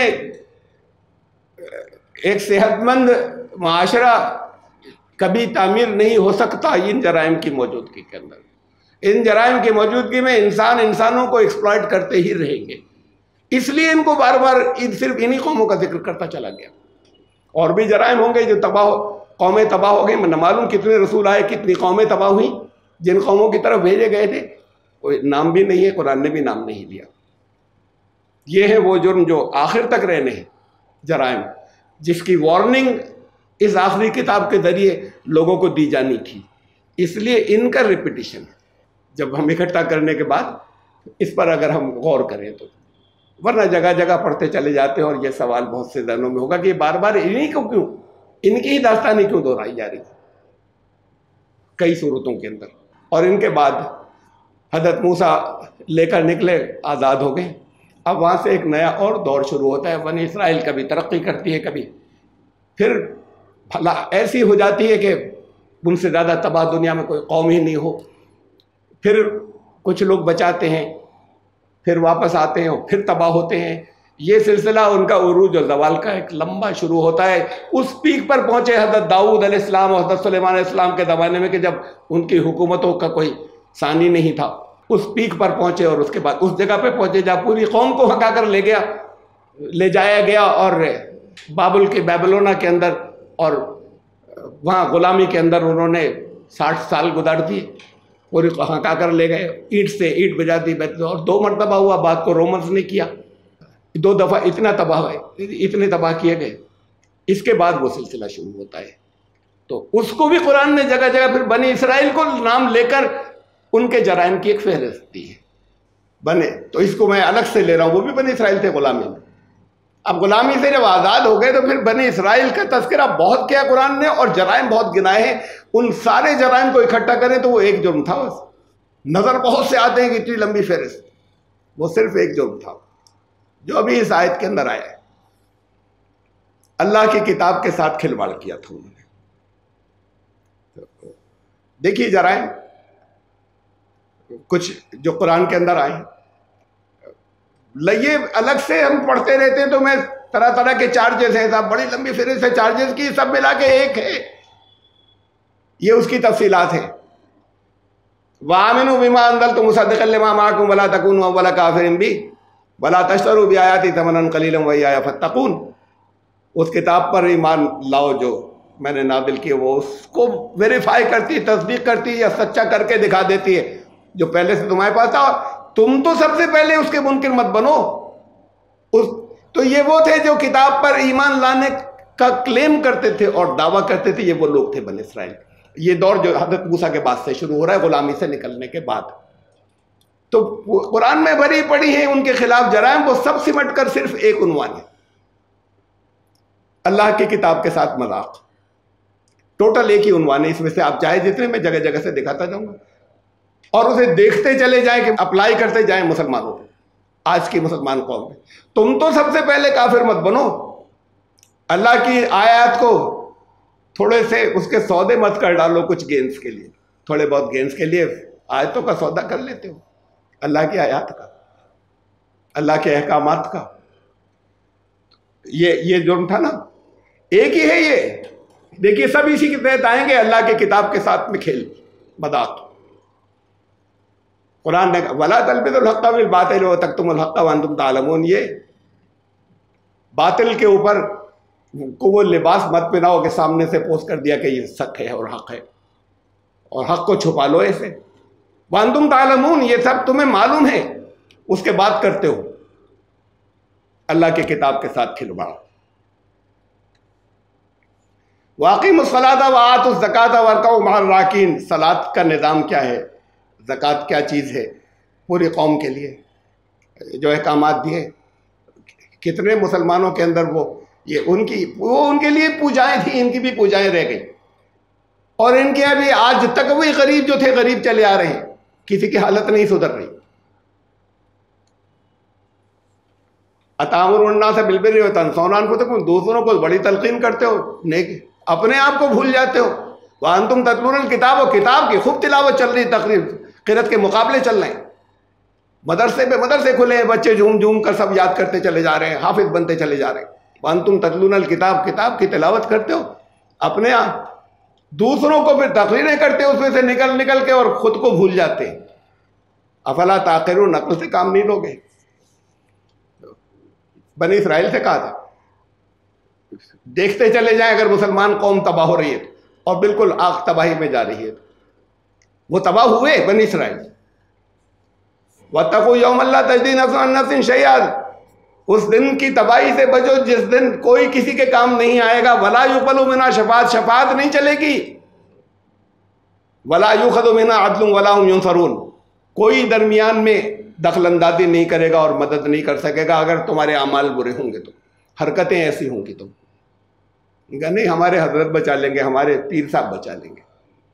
ایک صحت مند معاشرہ کبھی تعمیر نہیں ہو سکتا ان جرائم کی موجودگی کے اندر. ان جرائم کی موجودگی میں انسان انسانوں کو ایکسپلائٹ کرتے ہی رہیں گے. اس لیے ان کو بار بار صرف انہی قوموں کا ذکر کرتا چلا گیا. اور بھی جرائم ہوں گے جو تباہ قومیں تباہ ہو گئی. نہ معلوم کتنے رسول آئے, کتنی قومیں تباہ ہوئیں جن قوموں کی طرف بھیجے گئے تھے, کوئی نام بھی نہیں ہے, قرآن نے بھی نام نہیں لیا. یہ ہے وہ جرم جو آخر تک رہنے ہیں, جرائم جس کی وارننگ اس آخری کتاب کے ذریعے لوگوں کو دی جانی تھی. اس لیے ان کا ریپیٹیشن جب ہم اکٹھا کرنے کے بعد اس پر اگر ہم غور کریں تو, ورنہ جگہ جگہ پڑھتے چلے جاتے ہیں اور یہ سوال بہت سے ذہنوں میں ہوگا کہ یہ بار بار انہی کو کیوں, ان کی ہی داستانیں کیوں دہرائی جا رہی ہے کئی صورتوں کے اندر. اور ان کے بعد حضرت موسیٰ لے کر نکلے, آزاد ہو گئے. اب وہاں سے ایک نیا اور دور شروع ہوتا ہے. بنی اسرائیل کبھی ترقی کرتی ہے, کبھی پھر بھلا ایسی ہو جاتی ہے کہ ان سے زیادہ تباہ دنیا میں کوئی قوم ہی نہیں ہو. پھر کچھ لوگ بچاتے ہیں, پھر واپس آتے ہیں اور پھر تباہ ہوتے ہیں. یہ سلسلہ ان کا عروج اور زوال کا ایک لمبا شروع ہوتا ہے. اس پیک پر پہنچے حضرت داؤد علیہ السلام اور حضرت سلیمان علیہ السلام کے زمانے میں کہ جب ان کی حکومتوں کا کوئی ثانی نہیں تھا. اس پیک پر پہنچے اور اس کے بعد اس جگہ پہ پہنچے جہاں پوری قوم کو ہکا کر لے گیا لے جایا گیا اور بابل کے بیبلونا کے اندر اور وہاں غلامی کے اندر انہوں نے ساٹھ سال گزار دیے. پوری ہکا کر لے گئے, اینٹ سے اینٹ بجا دی. اور دو مرتبہ ہوا, بات کو رومنز نے کیا. دو دفعہ اتنا تباہ ہوئے, اتنے تباہ کیے گئے. اس کے بعد وہ سلسلہ شروع ہوتا ہے. تو اس کو بھی قرآن نے جگہ جگہ پھر بنی اسرائیل کو نام لے کر ان کے جرائم کی ایک فہرست دی ہے. بنے تو اس کو میں الگ سے لے رہا ہوں, وہ بھی بنی اسرائیل تھے غلامی میں. اب غلامی سے جب آزاد ہو گئے تو پھر بنی اسرائیل کا تذکرہ بہت کیا قرآن نے, اور جرائم بہت گنائے ہیں. ان سارے جرائم کو اکٹھا کریں تو وہ ایک جرم تھا بس. نظر بہت سے آتے ہیں کہ اتنی لمبی فہرست, وہ صرف ایک جرم تھا جو ابھی اس آیت کے اندر آیا ہے. اللہ کی کتاب کے ساتھ کھلواڑ کیا تھا انہوں نے. دیکھیے جرائم کچھ جو قرآن کے اندر آئے, یہ الگ سے ہم پڑھتے رہتے ہیں تو میں طرح طرح کے چارجز ہیں, صاحب بڑی لمبی فہرست ہے چارجز کی, سب ملا کے ایک ہے. یہ اس کی تفصیلات ہیں. وَآمِنُوا بِمَا أَنزَلْتُ مُصَدِّقًا لِمَا مَعَكُمْ وَلَا تَكُونُوا أَوَّلَ كَافِرٍ بِهِ وَلَا تَشْتَرُوا بِآيَاتِي ثَمَنًا قَلِيلًا وَإِيَّايَ فَاتَّقُونِ. اس کتاب پر ایمان لاؤ جو میں نے نازل کی, وہ اس کو ویریفائی کرتی, تصدیق کرتی یا سچا کر کے دکھا دیتی ہے جو پہلے سے تمہارے پاس تھا. تم تو سب سے پہلے اس کے منکر مت بنو. اس تو یہ وہ تھے جو کتاب پر ایمان لانے کا کلیم کرتے تھے اور دعویٰ کرتے تھے. یہ وہ لوگ تھے بنی اسرائیل. یہ دور جو حضرت موسیٰ کے بعد سے شروع ہو رہا ہے, غلامی سے نکلنے کے بعد. تو قرآن میں بھری پڑی ہیں ان کے خلاف جرائم, وہ سب سمٹ کر صرف ایک عنوان ہے, اللہ کی کتاب کے ساتھ مذاق. ٹوٹل ایک ہی عنوان ہے. اس میں سے آپ چاہے جتنے میں جگہ جگہ سے دکھاتا جاؤں گا اور اسے دیکھتے چلے جائیں کہ اپلائی کرتے جائیں مسلمانوں پہ, آج کی مسلمان قوم میں. تم تو سب سے پہلے کافر مت بنو. اللہ کی آیات کو تھوڑے سے اس کے سودے مت کر ڈالو کچھ گینز کے لیے, تھوڑے بہت گینز کے لیے آیتوں کا سودا کر لیتے ہو, اللہ کی آیات کا, اللہ کے احکامات کا. یہ یہ جرم تھا نا, ایک ہی ہے یہ. دیکھیے سب اسی کے تحت آئیں گے, اللہ کی کتاب کے ساتھ میں کھیل مذاق. قرآن نے وَلَا تَلْبِسُوا الْحَقَّ بِالْبَاطِلِ وَتَكْتُمُوا الْحَقَّ وَأَنْتُمْ تَعْلَمُونَ. یہ باطل کے اوپر کو وہ لباس مت پہناؤ کہ سامنے سے پوسٹ کر دیا کہ یہ سچ ہے اور حق ہے, اور حق کو چھپا لو ایسے. وَأَنْتُمْ تَعْلَمُونَ, یہ سب تمہیں معلوم ہے, اس کے بعد کرتے ہو. اللہ کی کتاب کے ساتھ کھلواڑ. وَأَقِیمُوا الصَّلَاةَ وَآتُوا الزَّکَاةَ وَارْکَعُوا مَعَ الرَّاکِعِینَ. صلاۃ کا نظام کیا ہے, زکوٰۃ کیا چیز ہے پوری قوم کے لیے, جو احکامات دیے. کتنے مسلمانوں کے اندر وہ یہ ان کی وہ ان کے لیے پوجائیں تھیں, ان کی بھی پوجائیں رہ گئیں. اور ان کے ابھی آج تک وہی غریب جو تھے غریب چلے آ رہے ہیں, کسی کی حالت نہیں سدھر رہی. أَتَأْمُرُونَ النَّاسَ بِالْبِرِّ وَتَنْسَوْنَ أَنفُسَكُمْ. دوسروں کو بڑی تلقین کرتے ہو نیکی, اپنے آپ کو بھول جاتے ہو. وَأَنْتُمْ تَتْلُونَ الْكِتَابَ, و کتاب کی خوب تلاوت چل رہی, تقریر قرأت کے مقابلے چل رہے ہیں. مدرسے پہ مدرسے کھلے ہیں, بچے جھوم جھوم کر سب یاد کرتے چلے جا رہے ہیں, حافظ بنتے چلے جا رہے ہیں. وَأَنْتُمْ تَتْلُونَ الْكِتَابَ, کتاب کی تلاوت کرتے ہو اپنے آپ. دوسروں کو پھر تقریریں کرتے ہو اس میں سے نکل نکل کے اور خود کو بھول جاتے ہیں. افلا تعقلون، عقل سے کام نہیں لوگے؟ بنی اسرائیل سے کہا تھا دیکھتے چلے جائیں اگر مسلمان قوم تباہ ہو رہی ہے اور بالکل آگ تباہی میں جا رہی ہے، وہ تباہ ہوئے بنی اسرائیل۔ وَاتَّقُوا يَوْمَ لَا تَجْزِي نَفْسٌ عَن نَفْسٍ شَيْئًا، اس دن کی تباہی سے بچو جس دن کوئی کسی کے کام نہیں آئے گا۔ وَلَا يُقْبَلُ مِنْهَا شَفَاعَۃٌ، شفاعت نہیں چلے گی۔ وَلَا يُؤْخَذُ مِنْهَا عَدْلٌ وَلَا هُمْ يُنصَرُونَ، کوئی درمیان میں دخل اندازی نہیں کرے گا اور مدد نہیں کر سکے گا اگر تمہارے اعمال برے ہوں گے تو، حرکتیں ایسی ہوں گی تو نہیں ہمارے حضرت بچا لیں گے، ہمارے پیر صاحب بچا لیں گے۔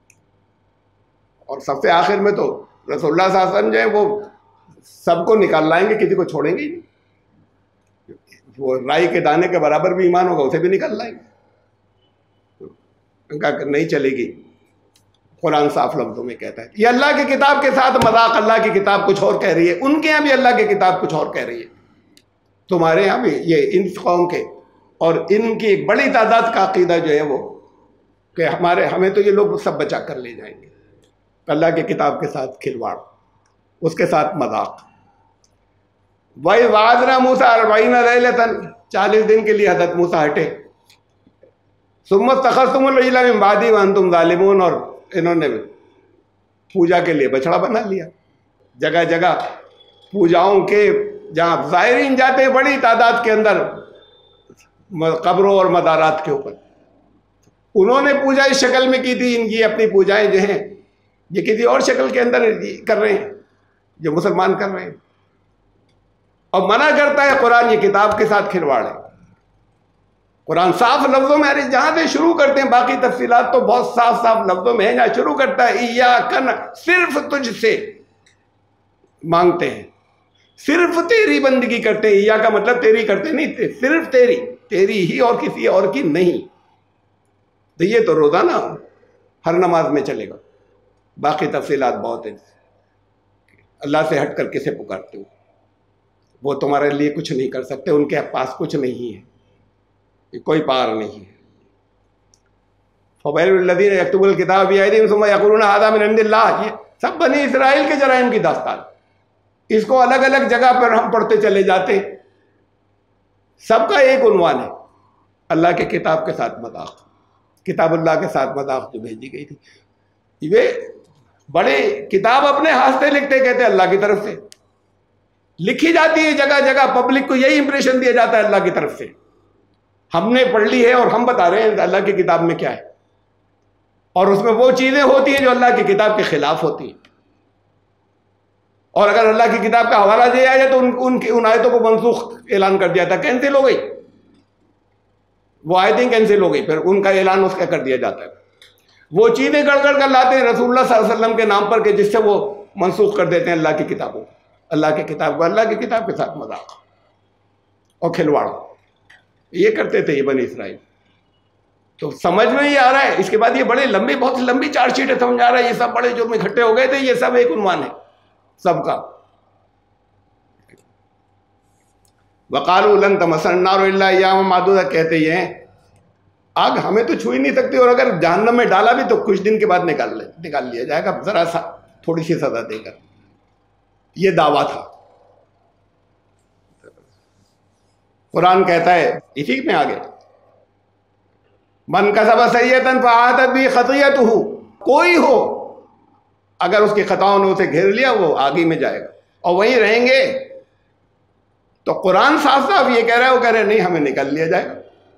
اور سب سے آخر میں تو رسول اللہ صلی اللہ علیہ وسلم جو ہے وہ سب کو نکال لائیں گے، کسی کو چھوڑیں گے ہی نہیں۔ وہ رائی کے دانے کے برابر بھی ایمان ہوگا اسے بھی نکال لائیں گے، ان کا نہیں چلے گی۔ قرآن صاف لفظوں میں کہتا ہے یہ اللہ کی کتاب کے ساتھ مذاق، اللہ کی کتاب کچھ اور کہہ رہی ہے، ان کے یہاں بھی اللہ کی کتاب کچھ اور کہہ رہی ہے، تمہارے یہاں بھی یہ ان قوم کے اور ان کی ایک بڑی تعداد کا عقیدہ جو ہے وہ کہ ہمارے ہمیں تو یہ لوگ سب بچا کر لے جائیں گے۔ اللہ کی کتاب کے ساتھ کھلواڑ، اس کے ساتھ مذاق۔ وَإِذْ وَعَدْنَا مُوسَىٰ أَرْبَعِينَ لَيْلَةً، چالیس دن کے لیے حضرت موسیٰ ہٹے۔ ثُمَّ اتَّخَذْتُمُ الْعِجْلَ مِن بَعْدِهِ وَأَنْتُمْ ظَالِمُونَ، اور انہوں نے پوجا کے لیے بچڑا بنا لیا۔ جگہ جگہ پوجاؤں کے جہاں زائرین جاتے ہیں بڑی تعداد کے اندر قبروں اور مزارات کے اوپر، انہوں نے پوجا اس شکل میں کی تھی، ان کی اپنی پوجائیں جو ہیں یہ کسی اور شکل کے اندر کر رہے ہیں جو مسلمان کر رہے ہیں، اور منع کرتا ہے قرآن یہ کتاب کے ساتھ کھلواڑ ہے۔ قرآن صاف لفظوں میں، ارے جہاں سے شروع کرتے ہیں باقی تفصیلات تو بہت صاف صاف لفظوں میں ہیں، جہاں شروع کرتا ہے ایاک نعبد، صرف تجھ سے مانگتے ہیں، صرف تیری بندگی کرتے ہیں۔ ایاک کا مطلب تیری کرتے نہیں، صرف تیری، تیری ہی اور کسی اور کی نہیں۔ تو یہ تو روزانہ ہر نماز میں چلے گا، باقی تفصیلات بہت ہیں۔ اللہ سے ہٹ کر کسے پکارتے ہو؟ وہ تمہارے لیے کچھ نہیں کر سکتے، ان کے پاس کچھ نہیں ہے، کوئی پار نہیں ہے۔ فَوَيْلٌ لِّلَّذِينَ يَكْتُبُونَ الْكِتَابَ بِأَيْدِيهِمْ ثُمَّ يَقُولُونَ هَٰذَا مِنْ عِندِ اللَّهِ، یہ سب بنی اسرائیل کے جرائم کی داستان، اس کو الگ الگ جگہ پر ہم پڑھتے چلے جاتے ہیں، سب کا ایک عنوان ہے اللہ کے کتاب کے ساتھ مذاق، کتاب اللہ کے ساتھ مذاق جو بھیجی گئی تھی۔ یہ بڑے کتاب اپنے ہاتھ سے لکھتے کہتے اللہ کی طرف سے لکھی جاتی ہے، جگہ جگہ پبلک کو یہی امپریشن دیا جاتا ہے اللہ کی طرف سے، ہم نے پڑھ لی ہے اور ہم بتا رہے ہیں اللہ کی کتاب میں کیا ہے، اور اس میں وہ چیزیں ہوتی ہیں جو اللہ کی کتاب کے خلاف ہوتی ہیں، اور اگر اللہ کی کتاب کا حوالہ دیا جائے تو ان ان کی ان آیتوں کو منسوخ اعلان کر دیا تھا، کینسل ہو گئی، وہ آیتیں کینسل ہو گئی، پھر ان کا اعلان اس کا کر دیا جاتا ہے۔ وہ چیزیں گڑ گڑ کر لاتے ہیں رسول اللہ صلی اللہ علیہ وسلم کے نام پر کہ جس سے وہ منسوخ کر دیتے ہیں اللہ کی کتابوں، اللہ کی کتاب کو، اللہ کی کتاب کے ساتھ مذاق اور کھلواڑ، یہ کرتے تھے یہ بنی اسرائیل۔ تو سمجھ میں یہ آ رہا ہے، اس کے بعد یہ بڑے لمبی، بہت لمبی چارج شیٹ ہے، سمجھ آ رہا ہے یہ سب بڑے جرم اکٹھے ہو گئے تھے، یہ سب ایک عنوان ہے سب کا۔ وقالوا لن تمسنا النار الا ایاما معدودہ، کہتے یہ ہیں آگ ہمیں تو چھو ہی نہیں سکتی، اور اگر جہنم میں ڈالا بھی تو کچھ دن کے بعد نکال لے نکال لیا جائے گا، ذرا سا تھوڑی سی سزا دے کر، یہ دعویٰ تھا۔ قرآن کہتا ہے اسی میں آگے، من کسب سیئۃ فاحاطت بہ خطیئتہ، کوئی ہو اگر اس کی خطاؤں نے اسے گھیر لیا وہ آگی میں جائے گا اور وہیں رہیں گے۔ تو قرآن صاف صاف یہ کہہ رہا ہے، وہ کہہ رہے ہیں نہیں ہمیں نکال لیا جائے گا،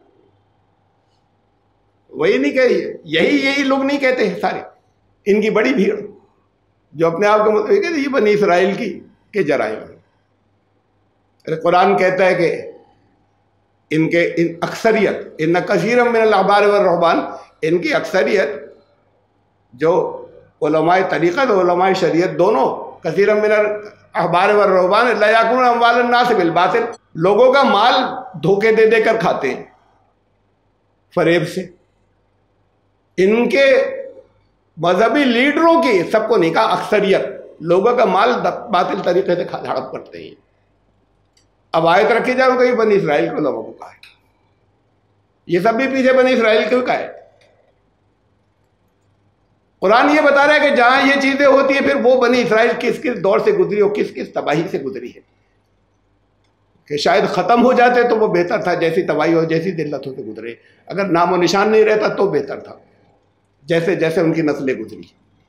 وہی نہیں کہہ رہی ہے، یہی یہی لوگ نہیں کہتے ہیں سارے، ان کی بڑی بھیڑ جو اپنے آپ کو مطلب کہتے ہیں یہ بنی اسرائیل کی کے جرائم ہیں۔ قرآن کہتا ہے کہ ان کے ان اکثریت ان کثیر من الاحبار والرہبان، ان کی اکثریت جو علماء طریقت اور علماء شریعت دونوں، کثیر من الاحبار والرہبان لا یاکلون اموال الناس بالباطل، لوگوں کا مال دھوکے دے دے کر کھاتے ہیں، فریب سے۔ ان کے مذہبی لیڈروں کی، سب کو نہیں کہا، اکثریت لوگوں کا مال باطل طریقے سے ہڑپ کرتے ہیں۔ اب آیت رکھی جائے کہ یہ بنی اسرائیل کو لوگوں کو کہا ہے، یہ سب بھی پیچھے بنی اسرائیل کیوں کہا ہے؟ قرآن یہ بتا رہا ہے کہ جہاں یہ چیزیں ہوتی ہیں پھر وہ بنی اسرائیل کس کس دور سے گزری اور کس کس تباہی سے گزری ہے، کہ شاید ختم ہو جاتے تو وہ بہتر تھا، جیسی تباہی ہو جیسی ذلتوں سے گزرے، اگر نام و نشان نہیں رہتا تو بہتر تھا، جیسے جیسے ان کی نسلیں گزری.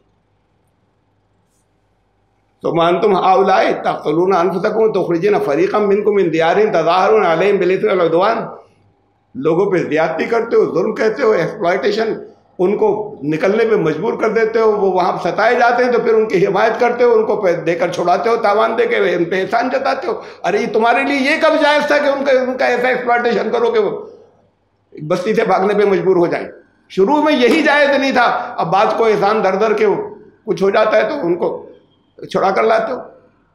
ثم انتم هؤلاء تقتلون انفسکم تخرجون فریقا منکم من دیارہم تظاہرون علیہم بالاثم والعدوان، لوگوں پہ زیادتی کرتے ہو، ظلم کہتے ہو، ایکسپلائٹیشن، ان کو نکلنے پہ مجبور کر دیتے ہو، وہ وہاں ستائے جاتے ہیں تو پھر ان کی حمایت کرتے ہو، ان کو دے کر چھڑاتے ہو، تاوان دے کے ان پہ احسان جتاتے ہو. ارے یہ تمہارے لیے یہ کب جائز تھا کہ ان کا ان کا ایسا ایکسپلائٹیشن کرو کہ وہ بستی سے بھاگنے پہ مجبور ہو جائیں؟ شروع میں یہی جائز نہیں تھا، اب بات کو احسان در در کے کچھ ہو جاتا ہے تو ان کو چھڑا کر لاتے ہو.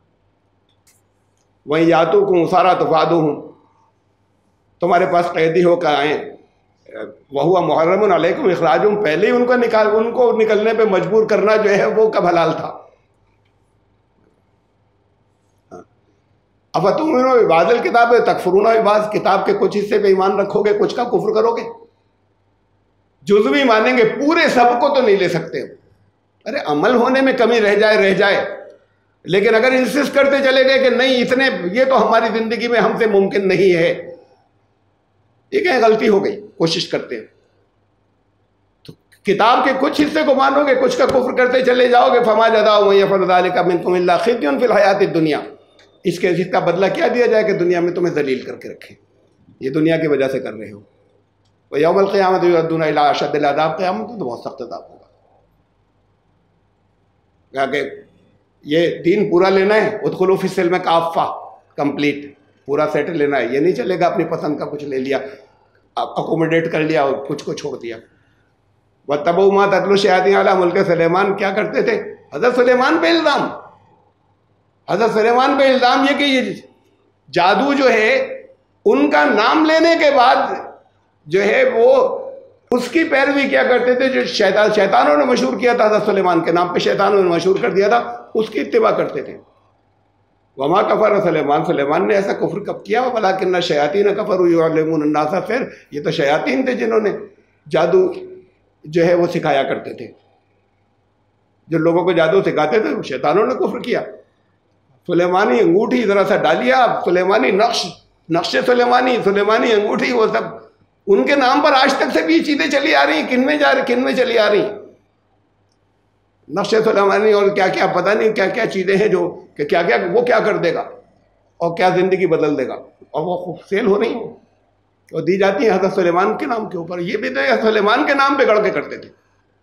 وہیں یاتو کو سارا تفادو ہوں، تمہارے پاس قیدی ہو کر آئیں، وہو محرم علیکم اخراجہم، پہلے ہی ان کو نکال ان کو نکلنے پہ مجبور کرنا جو ہے وہ کب حلال تھا؟ افتؤمنون ببعض الکتاب تکفرون ببعض، کتاب کے کچھ حصے پہ ایمان رکھو گے، کچھ کا کفر کرو گے. جزوی مانیں گے، پورے سب کو تو نہیں لے سکتے. ارے عمل ہونے میں کمی رہ جائے رہ جائے، لیکن اگر انسسٹ کرتے چلے گئے کہ نہیں اتنے یہ تو ہماری زندگی میں ہم سے ممکن نہیں ہے، یہ کہ غلطی ہو گئی، کوشش کرتے ہیں. تو کتاب کے کچھ حصے کو مانو گے، کچھ کا کفر کرتے چلے جاؤ گے. فما جزاء من یفعل ذلک منکم الا خزی فی الحیاۃ الدنیا، اس کے اس کا بدلہ کیا دیا جائے کہ دنیا میں تمہیں ذلیل کر کے رکھے، یہ دنیا کی وجہ سے کر رہے ہو. ویوم القیامۃ یردون الی اشد العذاب، قیامت میں تو بہت سخت عذاب ہوگا. کہا کہ یہ دین پورا لینا ہے، ادخلوا فی السلم کافہ، کمپلیٹ پورا سیٹ لینا ہے. یہ نہیں چلے گا اپنی پسند کا کچھ لے لیا، اکوموڈیٹ کر لیا اور کچھ کو چھوڑ دیا. واتبعوا ما تتلو الشیاطین علی ملک سلیمان، کیا کرتے تھے؟ حضرت سلیمان پہ الزام، حضرت سلیمان پہ الزام یہ کہ یہ جادو جو ہے ان کا نام لینے کے بعد جو ہے وہ اس کی پیروی کیا کرتے تھے. جو شیطان شیطانوں نے مشہور کیا تھا حضرت سلیمان کے نام پہ، شیطانوں نے مشہور کر دیا تھا، اس کی اتباع کرتے تھے. وما کفر سلیمان، سلیمان نے ایسا کفر کب کیا؟ ولکن الشیاطین کفروا یعلمون الناس السحر، یہ تو شیاطین تھے جنہوں نے جادو جو ہے وہ سکھایا کرتے تھے. جو لوگوں کو جادو سکھاتے تھے شیطانوں نے کفر کیا. سلیمانی انگوٹھی ذرا سا ڈالیا، سلیمانی نقش، نقش سلیمانی، سلیمانی انگوٹھی، وہ سب ان کے نام پر آج تک سے بھی چیزیں چلی آ رہی ہیں. کن میں جا رہی کن میں چلی آ رہی ہیں؟ نقش سلیمانی اور کیا کیا پتہ نہیں کیا کیا چیزیں ہیں جو کہ کیا کیا وہ کیا کر دے گا اور کیا زندگی بدل دے گا، اور وہ خوب سیل ہو رہی ہیں اور دی جاتی ہیں حضرت سلیمان کے نام کے اوپر. یہ بھی تو حضرت سلیمان کے نام پہ گڑھ کے کرتے تھے،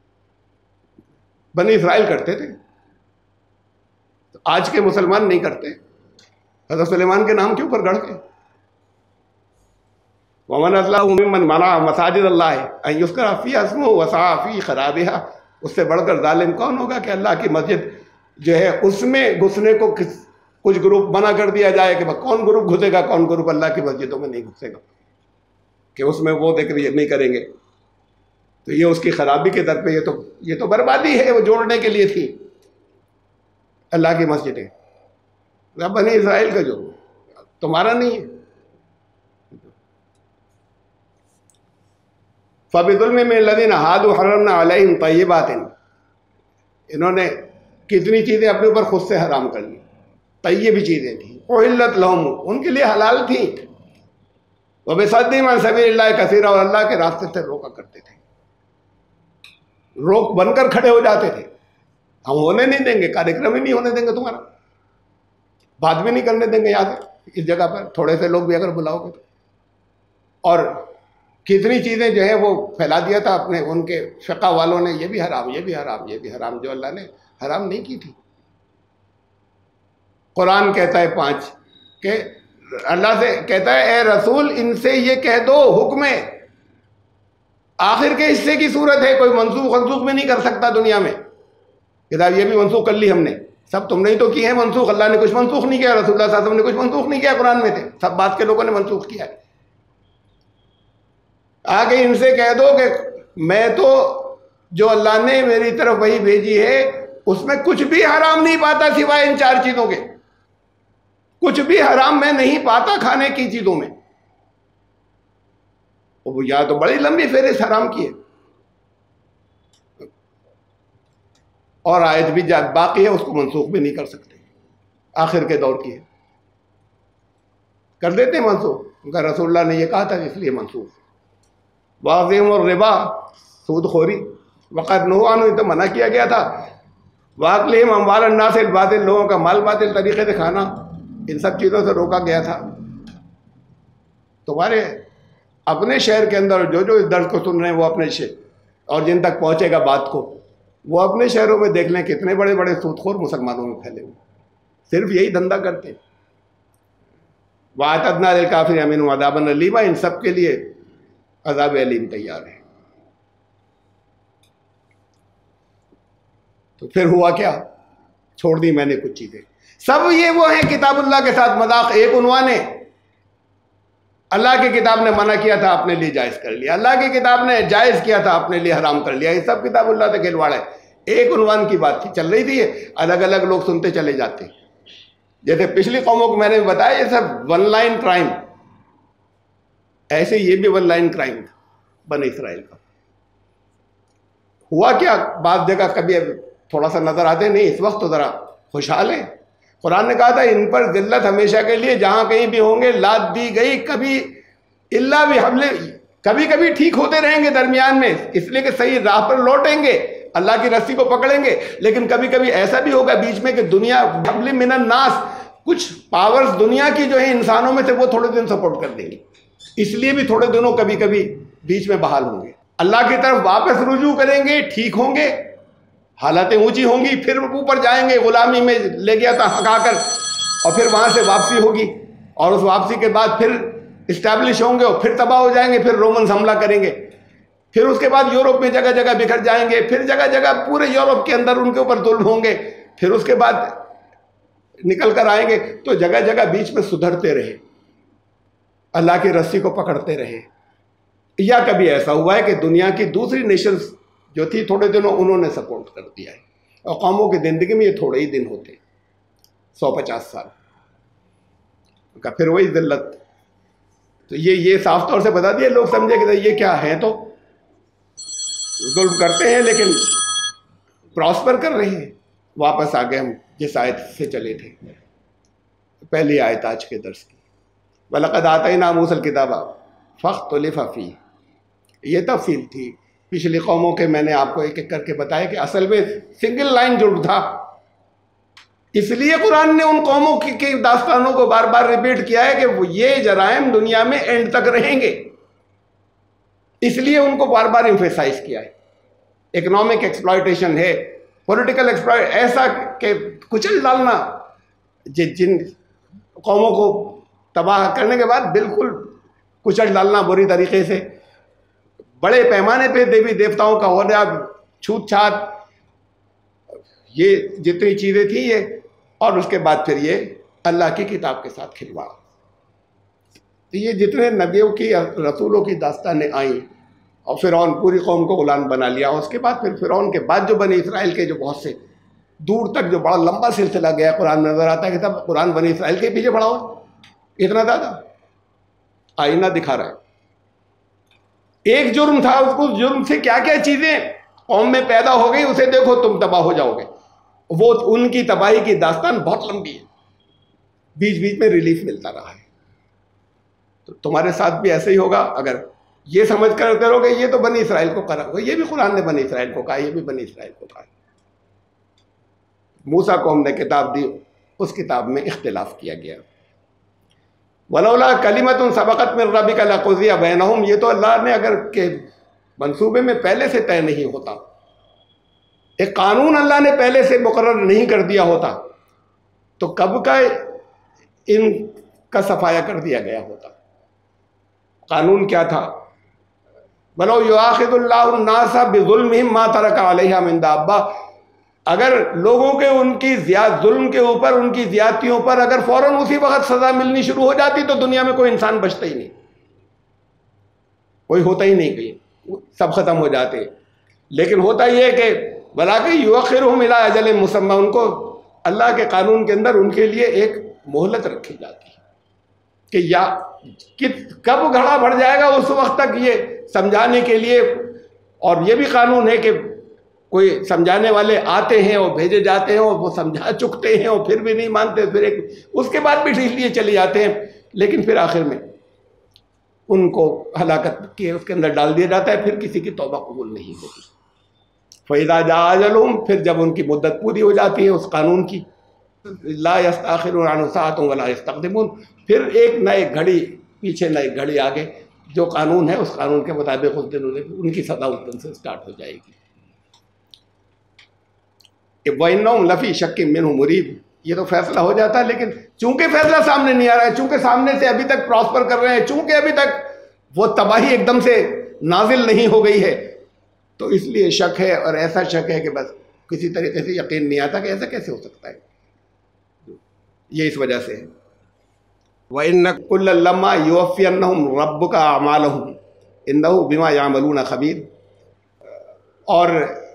بنی اسرائیل کرتے تھے. آج کے مسلمان نہیں کرتے، حضرت سلیمان کے نام کے اوپر گڑھ کے. ومن اظلم ممن منع مساجد اللہ ان یذکر فیہا اسمہ وسعی فی خرابہا، اس سے بڑھ کر ظالم کون ہوگا کہ اللہ کی مسجد جو ہے اس میں گھسنے کو کچھ گروپ منع کر دیا جائے کہ کون گروپ گھسے گا، کون گروپ اللہ کی مسجدوں میں نہیں گھسے گا، کہ اس میں وہ ذکر نہیں کریں گے. تو یہ اس کی خرابی کے در پہ یہ تو یہ تو بربادی ہے، وہ جوڑنے کے لیے تھی اللہ کی مسجدیں. بنی اسرائیل کا جو تمہارا نہیں ہے. فَبِظُلْمٍ مِّنَ الَّذِينَ هَادُوا حَرَّمْنَا عَلَيْهِمْ طَيِّبَاتٍ، انہوں نے کتنی چیزیں اپنے اوپر خود سے حرام کر لی، طیب چیزیں تھیں، اُحِلَّتْ لَهُمْ، ان کے لیے حلال تھیں. وَبِصَدِّهِمْ عَن سَبِيلِ اللَّهِ كَثِيرًا، اور اللہ کے راستے سے روکا کرتے تھے، روک بن کر کھڑے ہو جاتے تھے. ہم ہونے نہیں دیں گے، کارکرم ہی نہیں ہونے دیں گے، تمہارا بات بھی نہیں کرنے دیں گے یہاں سے اس جگہ پر، تھوڑے سے لوگ بھی اگر بلاؤ گے تو. اور کتنی چیزیں جو ہے وہ پھیلا دیا تھا اپنے ان کے فقہ والوں نے، یہ بھی حرام یہ بھی حرام یہ بھی حرام، جو اللہ نے حرام نہیں کی تھی. قرآن کہتا ہے پانچ کہ اللہ سے کہتا ہے اے رسول ان سے یہ کہہ دو، حکم ہے آخر کے حصے کی صورت ہے، کوئی منسوخ منسوخ بھی نہیں کر سکتا دنیا میں. کتاب یہ بھی منسوخ کر لی ہم نے، سب تم نے تو کی ہے منسوخ، اللہ نے کچھ منسوخ نہیں کیا، رسول اللہ صلی اللہ علیہ وسلم نے کچھ منسوخ نہیں کیا، قرآن میں تھے سب بات کے لوگوں نے منسوخ کیا ہے. آگے ان سے کہہ دو کہ میں تو جو اللہ نے میری طرف وہی بھیجی ہے اس میں کچھ بھی حرام نہیں پاتا سوائے ان چار چیزوں کے، کچھ بھی حرام میں نہیں پاتا کھانے کی چیزوں میں. وہ یا تو بڑی لمبی فہرست حرام کی ہے. اور آیت بھی باقی ہے، اس کو منسوخ بھی نہیں کر سکتے، آخر کے دور کی ہے، کر دیتے ہیں منسوخ، ان کا رسول اللہ نے یہ کہا تھا اس لیے منسوخ۔ واضح اور ربا، سود خوری، وقت نوان تو منع کیا گیا تھا، واقعیم اموال الناس الباطل، لوگوں کا مال باطل طریقے سے کھانا، ان سب چیزوں سے روکا گیا تھا۔ تمہارے اپنے شہر کے اندر جو جو اس درس کو سن رہے ہیں وہ اپنے شہر اور جن تک پہنچے گا بات کو، وہ اپنے شہروں میں دیکھ لیں کتنے بڑے بڑے سود خور مسلمانوں میں پھیلے ہوئے، صرف یہی دھندا کرتے ہیں۔ وَأَعْتَدْنَا لِلْكَافِرِينَ مِنْهُمْ عَذَابًا أَلِيمًا، ان سب کے لیے عذاب علیم تیار ہے۔ تو پھر ہوا کیا؟ چھوڑ دی میں نے کچھ چیزیں، سب یہ وہ ہیں کتاب اللہ کے ساتھ مذاق۔ ایک عنوان ہے، اللہ کی کتاب نے منع کیا تھا اپنے لیے جائز کر لیا، اللہ کی کتاب نے جائز کیا تھا اپنے لیے حرام کر لیا، یہ سب کتاب اللہ سے کھلواڑ ہے۔ ایک عنوان کی بات تھی، چل رہی تھی، الگ الگ لوگ سنتے چلے جاتے، جیسے پچھلی قوموں کو میں نے بتایا یہ سب ون لائن کرائم، ایسے یہ بھی ون لائن کرائم تھا بنی اسرائیل کا۔ ہوا کیا؟ بعض جگہ کبھی تھوڑا سا نظر آتے نہیں، اس وقت تو ذرا خوشحال ہیں۔ قرآن نے کہا تھا ان پر ذلت ہمیشہ کے لیے، جہاں کہیں بھی ہوں گے لات دی گئی، کبھی اللہ بھی حملے، کبھی کبھی ٹھیک ہوتے رہیں گے درمیان میں، اس لیے کہ صحیح راہ پر لوٹیں گے، اللہ کی رسی کو پکڑیں گے، لیکن کبھی کبھی ایسا بھی ہوگا بیچ میں کہ دنیا حبل من الناس، کچھ پاورز دنیا کی جو ہیں انسانوں میں سے وہ تھوڑے دن سپورٹ کر دیں گے، اس لیے بھی تھوڑے دنوں کبھی کبھی بیچ میں بحال ہوں گے، اللہ کی طرف واپس رجوع کریں گے، ٹھیک ہوں گے، حالتیں اونچی ہوں گی، پھر اوپر جائیں گے، غلامی میں لے گیا تھا ہکا کر، اور پھر وہاں سے واپسی ہوگی، اور اس واپسی کے بعد پھر اسٹیبلش ہوں گے اور پھر تباہ ہو جائیں گے، پھر رومنز حملہ کریں گے، پھر اس کے بعد یورپ میں جگہ جگہ بکھر جائیں گے، پھر جگہ جگہ پورے یورپ کے اندر ان کے اوپر ظلم ہوں گے، پھر اس کے بعد نکل کر آئیں گے، تو جگہ جگہ بیچ میں سدھرتے رہے، اللہ کی رسی کو پکڑتے رہے۔ یا کبھی ایسا ہوا ہے کہ دنیا کی دوسری نیشنز جو تھی تھوڑے دنوں انہوں نے سپورٹ کر دیا ہے، اور قوموں کی زندگی میں یہ تھوڑے ہی دن ہوتے، سو پچاس سال کا، پھر وہی ذلت۔ تو یہ یہ صاف طور سے بتا دیا، لوگ سمجھے کہ یہ کیا ہے، تو ظلم کرتے ہیں لیکن پراسپر کر رہے ہیں۔ واپس آ گئے ہم جس آیت سے چلے تھے، پہلی آیت آج کے درس کی، وَلَقَدْ آتَيْنَا مُوسَى الْكِتَابَ فَاخْتُلِفَ فِيهِ، یہ تفصیل تھی پچھلی قوموں کے، میں نے آپ کو ایک ایک کر کے بتایا کہ اصل میں سنگل لائن جرم تھا، اس لیے قرآن نے ان قوموں کی کی داستانوں کو بار بار ریپیٹ کیا ہے کہ وہ یہ جرائم دنیا میں اینڈ تک رہیں گے، اس لیے ان کو بار بار ایمفیسائز کیا ہے۔ اکنامک ایکسپلائٹیشن ہے، پولیٹیکل ایکسپلائٹ، ایسا کہ کچل ڈالنا، جن قوموں کو تباہ کرنے کے بعد بالکل کچل ڈالنا بری طریقے سے، بڑے پیمانے پہ دیوی دیوتاؤں کا ہونا، چھوت چھات، یہ جتنی چیزیں تھیں یہ، اور اس کے بعد پھر یہ اللہ کی کتاب کے ساتھ کھلواڑ۔ تو یہ جتنے نبیوں کی رسولوں کی داستانیں آئیں، اور فرعون پوری قوم کو غلام بنا لیا، اور اس کے بعد پھر فرعون کے بعد جو بنی اسرائیل کے جو بہت سے دور تک جو بڑا لمبا سلسلہ گیا، قرآن میں نظر آتا ہے کہ تب قرآن بنی اسرائیل کے پیچھے پڑا ہوا، اتنا زیادہ آئینہ دکھا رہا ہے۔ ایک جرم تھا، اس کو جرم سے کیا کیا چیزیں قوم میں پیدا ہو گئی، اسے دیکھو تم تباہ ہو جاؤ گے، وہ ان کی تباہی کی داستان بہت لمبی ہے، بیچ بیچ میں ریلیف ملتا رہا ہے۔ تو تمہارے ساتھ بھی ایسے ہی ہوگا، اگر یہ سمجھ کر کرو گے یہ تو بنی اسرائیل کو کرا ہوا، یہ بھی قرآن نے بنی اسرائیل کو کہا، یہ بھی بنی اسرائیل کو کہا۔ موسیٰ کو ہم نے کتاب دی، اس کتاب میں اختلاف کیا گیا۔ وَلَوْلَا كَلِمَةٌ سَبَقَتْ مِنْ رَبِّكَ لَقُضِيَ بَيْنَهُمْ، یہ تو اللہ نے اگر کہ منصوبے میں پہلے سے طے نہیں ہوتا، ایک قانون اللہ نے پہلے سے مقرر نہیں کر دیا ہوتا، تو کب کا ان کا صفایا کر دیا گیا ہوتا۔ قانون کیا تھا؟ وَلَوْ يُؤَاخِذُ اللَّهُ النَّاسَ بِظُلْمِهِمْ مَا تَرَكَ عَلَيْهَا مِنْ دَابَّةٍ، اگر لوگوں کے ان کی زیاد ظلم کے اوپر، ان کی زیادتیوں پر اگر فوراً اسی وقت سزا ملنی شروع ہو جاتی تو دنیا میں کوئی انسان بچتا ہی نہیں، کوئی ہوتا ہی نہیں، کہیں سب ختم ہو جاتے۔ لیکن ہوتا یہ ہے کہ بلاکہ یؤخرہم الی اجل مسمی، ان کو اللہ کے قانون کے اندر ان کے لیے ایک مہلت رکھی جاتی ہے کہ یا کب گھڑا بڑھ جائے گا اس وقت تک یہ سمجھانے کے لیے، اور یہ بھی قانون ہے کہ کوئی سمجھانے والے آتے ہیں اور بھیجے جاتے ہیں اور وہ سمجھا چکتے ہیں اور پھر بھی نہیں مانتے, پھر ایک اس کے بعد بھی ٹھیک لیے چلے جاتے ہیں, لیکن پھر آخر میں ان کو ہلاکت کے اس کے اندر ڈال دیا جاتا ہے, پھر کسی کی توبہ قبول نہیں ہوتی. فَإِذَا جَاءَ أَجَلُهُمْ, پھر جب ان کی مدت پوری ہو جاتی ہے اس قانون کی, لَا يَسْتَأْخِرُونَ عَنْهُ سَاعَةٌ وَلَا يَسْتَقْدِمُونَ, پھر ایک نہ ایک گھڑی پیچھے نہ ایک گھڑی آگے, جو قانون ہے اس قانون کے مطابق اس دن ان کی سزا اس دن سے اسٹارٹ ہو جائے گی. وَإِنَّهُمْ لَفِي شَكٍّ مِّنْهُ مُرِيبٍ, یہ تو فیصلہ ہو جاتا ہے, لیکن چونکہ فیصلہ سامنے نہیں آ رہا ہے, چونکہ سامنے سے ابھی تک پراسپر کر رہے ہیں, چونکہ ابھی تک وہ تباہی ایک دم سے نازل نہیں ہو گئی ہے, تو اس لیے شک ہے, اور ایسا شک ہے کہ بس کسی طریقے سے یقین نہیں آتا کہ ایسا کیسے ہو سکتا ہے. یہ اس وجہ سے ہے. وَإِنَّ كُلَّ لَمَّا يُوَفِّيَنَّهُمْ رَبُّكَ أَعْمَالَهُمْ إِنَّهُ بِمَا يَعْمَلُونَ خَبِيرٌ, اور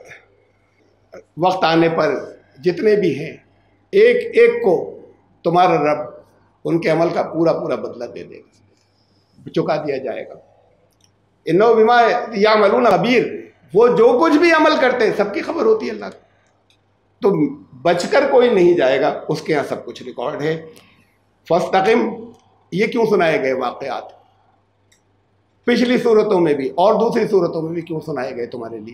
وقت آنے پر جتنے بھی ہیں ایک ایک کو تمہارا رب ان کے عمل کا پورا پورا بدلہ دے دے گا, چکا دیا جائے گا. انہو بما یعملون خبیر, وہ جو کچھ بھی عمل کرتے ہیں سب کی خبر ہوتی ہے اللہ کو, تو بچ کر کوئی نہیں جائے گا, اس کے یہاں سب کچھ ریکارڈ ہے. فاستقم, یہ کیوں سنائے گئے واقعات پچھلی صورتوں میں بھی اور دوسری صورتوں میں بھی کیوں سنائے گئے تمہارے لیے؟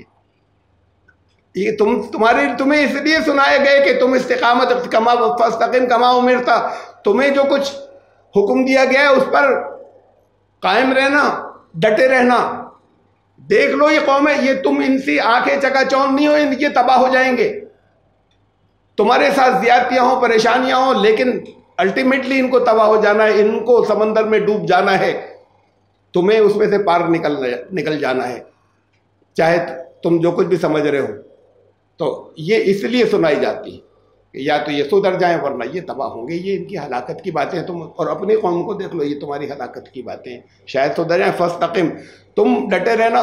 یہ تم تمہارے تمہیں اس لیے سنائے گئے کہ تم استقامت کما فاستقم کما امرتا, تمہیں جو کچھ حکم دیا گیا ہے اس پر قائم رہنا, ڈٹے رہنا. دیکھ لو یہ قوم ہے, یہ تم ان سے آنکھیں چکا چوند نہیں ہو, یہ تباہ ہو جائیں گے. تمہارے ساتھ زیادتیاں ہوں, پریشانیاں ہوں, لیکن الٹیمیٹلی ان کو تباہ ہو جانا ہے, ان کو سمندر میں ڈوب جانا ہے, تمہیں اس میں سے پار نکل نکل جانا ہے, چاہے تم جو کچھ بھی سمجھ رہے ہو. تو یہ اس لیے سنائی جاتی ہے کہ یا تو یہ سدھر جائیں ورنہ یہ تباہ ہوں گے. یہ ان کی ہلاکت کی باتیں ہیں. تم اور اپنی قوم کو دیکھ لو, یہ تمہاری ہلاکت کی باتیں ہیں. شاید سدھر جائیں. فاستقم, تم ڈٹے رہنا.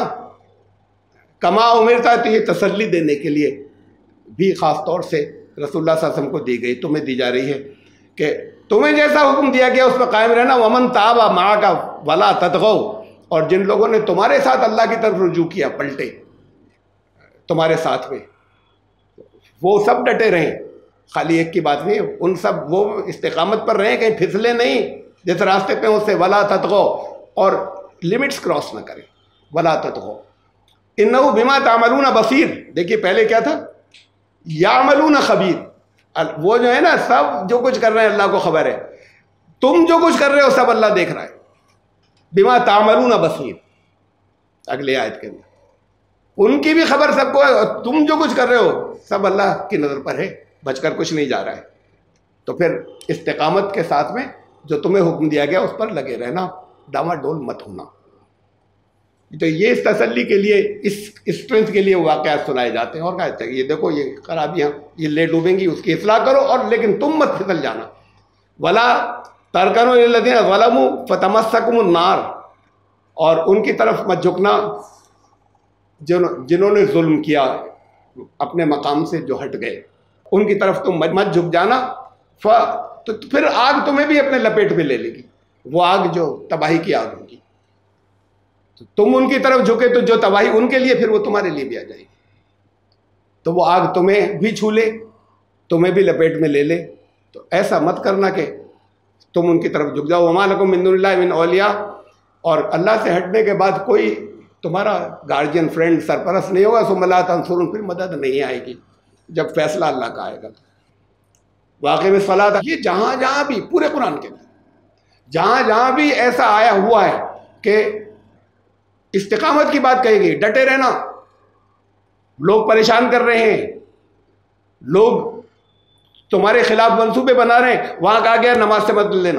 کما امرتا, تو یہ تسلی دینے کے لیے بھی خاص طور سے رسول اللہ صلی اللہ علیہ وسلم کو دی گئی, تمہیں دی جا رہی ہے کہ تمہیں جیسا حکم دیا گیا اس پہ قائم رہنا. ومن تاب معک ولا تطغوا, اور جن لوگوں نے تمہارے ساتھ اللہ کی طرف رجوع کیا, پلٹے تمہارے ساتھ میں, وہ سب ڈٹے رہیں. خالی ایک کی بات نہیں, ان سب وہ استقامت پر رہیں, کہیں پھسلے نہیں, جس راستے پہ اس سے ولا تطغوا, اور لمٹس کراس نہ کریں. ولا تطغوا انہو بما تعملون بصیر. دیکھیے پہلے کیا تھا, یعملون خبیر. وہ جو ہے نا, سب جو کچھ کر رہے ہیں اللہ کو خبر ہے, تم جو کچھ کر رہے ہو سب اللہ دیکھ رہا ہے. بما تعملون بصیر, اگلے آیت کے اندر ان کی بھی خبر سب کو ہے, اور تم جو کچھ کر رہے ہو سب اللہ کی نظر پر ہے, بچ کر کچھ نہیں جا رہا ہے. تو پھر استقامت کے ساتھ میں جو تمہیں حکم دیا گیا اس پر لگے رہنا, ڈاما ڈول مت ہونا. تو یہ اس تسلی کے لیے, اس اسٹرینتھ کے لیے واقعات سنائے جاتے ہیں. اور کہتے ہیں یہ دیکھو یہ خرابیاں, یہ لے ڈوبیں گی, اس کی اصلاح کرو, اور لیکن تم مت پھسل جانا. ولا ترکنوا للذین ظلموا فتمسکم النار, اور ان کی طرف مت جھکنا جنہوں نے ظلم کیا, اپنے مقام سے جو ہٹ گئے, ان کی طرف تم مت جھک جانا. ف تو پھر آگ تمہیں بھی اپنے لپیٹ میں لے لے گی, وہ آگ جو تباہی کی آگ ہوگی. تو تم ان کی طرف جھکے تو جو تباہی ان کے لیے, پھر وہ تمہارے لیے بھی آ جائے گی. تو وہ آگ تمہیں بھی چھو لے, تمہیں بھی لپیٹ میں لے لے. تو ایسا مت کرنا کہ تم ان کی طرف جھک جاؤ. وما لکم من دون اللہ من اولیاء, اور اللہ سے ہٹنے کے بعد کوئی تمہارا گارجین, فرینڈ, سرپرست نہیں ہوگا. ثم لا تنصرون, پھر مدد نہیں آئے گی جب فیصلہ اللہ کا آئے گا. واقعی میں صلاح, یہ جہاں جہاں بھی پورے قرآن کے اندر جہاں جہاں بھی ایسا آیا ہوا ہے کہ استقامت کی بات کہی گئی, ڈٹے رہنا. لوگ پریشان کر رہے ہیں, لوگ تمہارے خلاف منصوبے بنا رہے ہیں, وہاں کہا گیا نماز سے بدل لینا.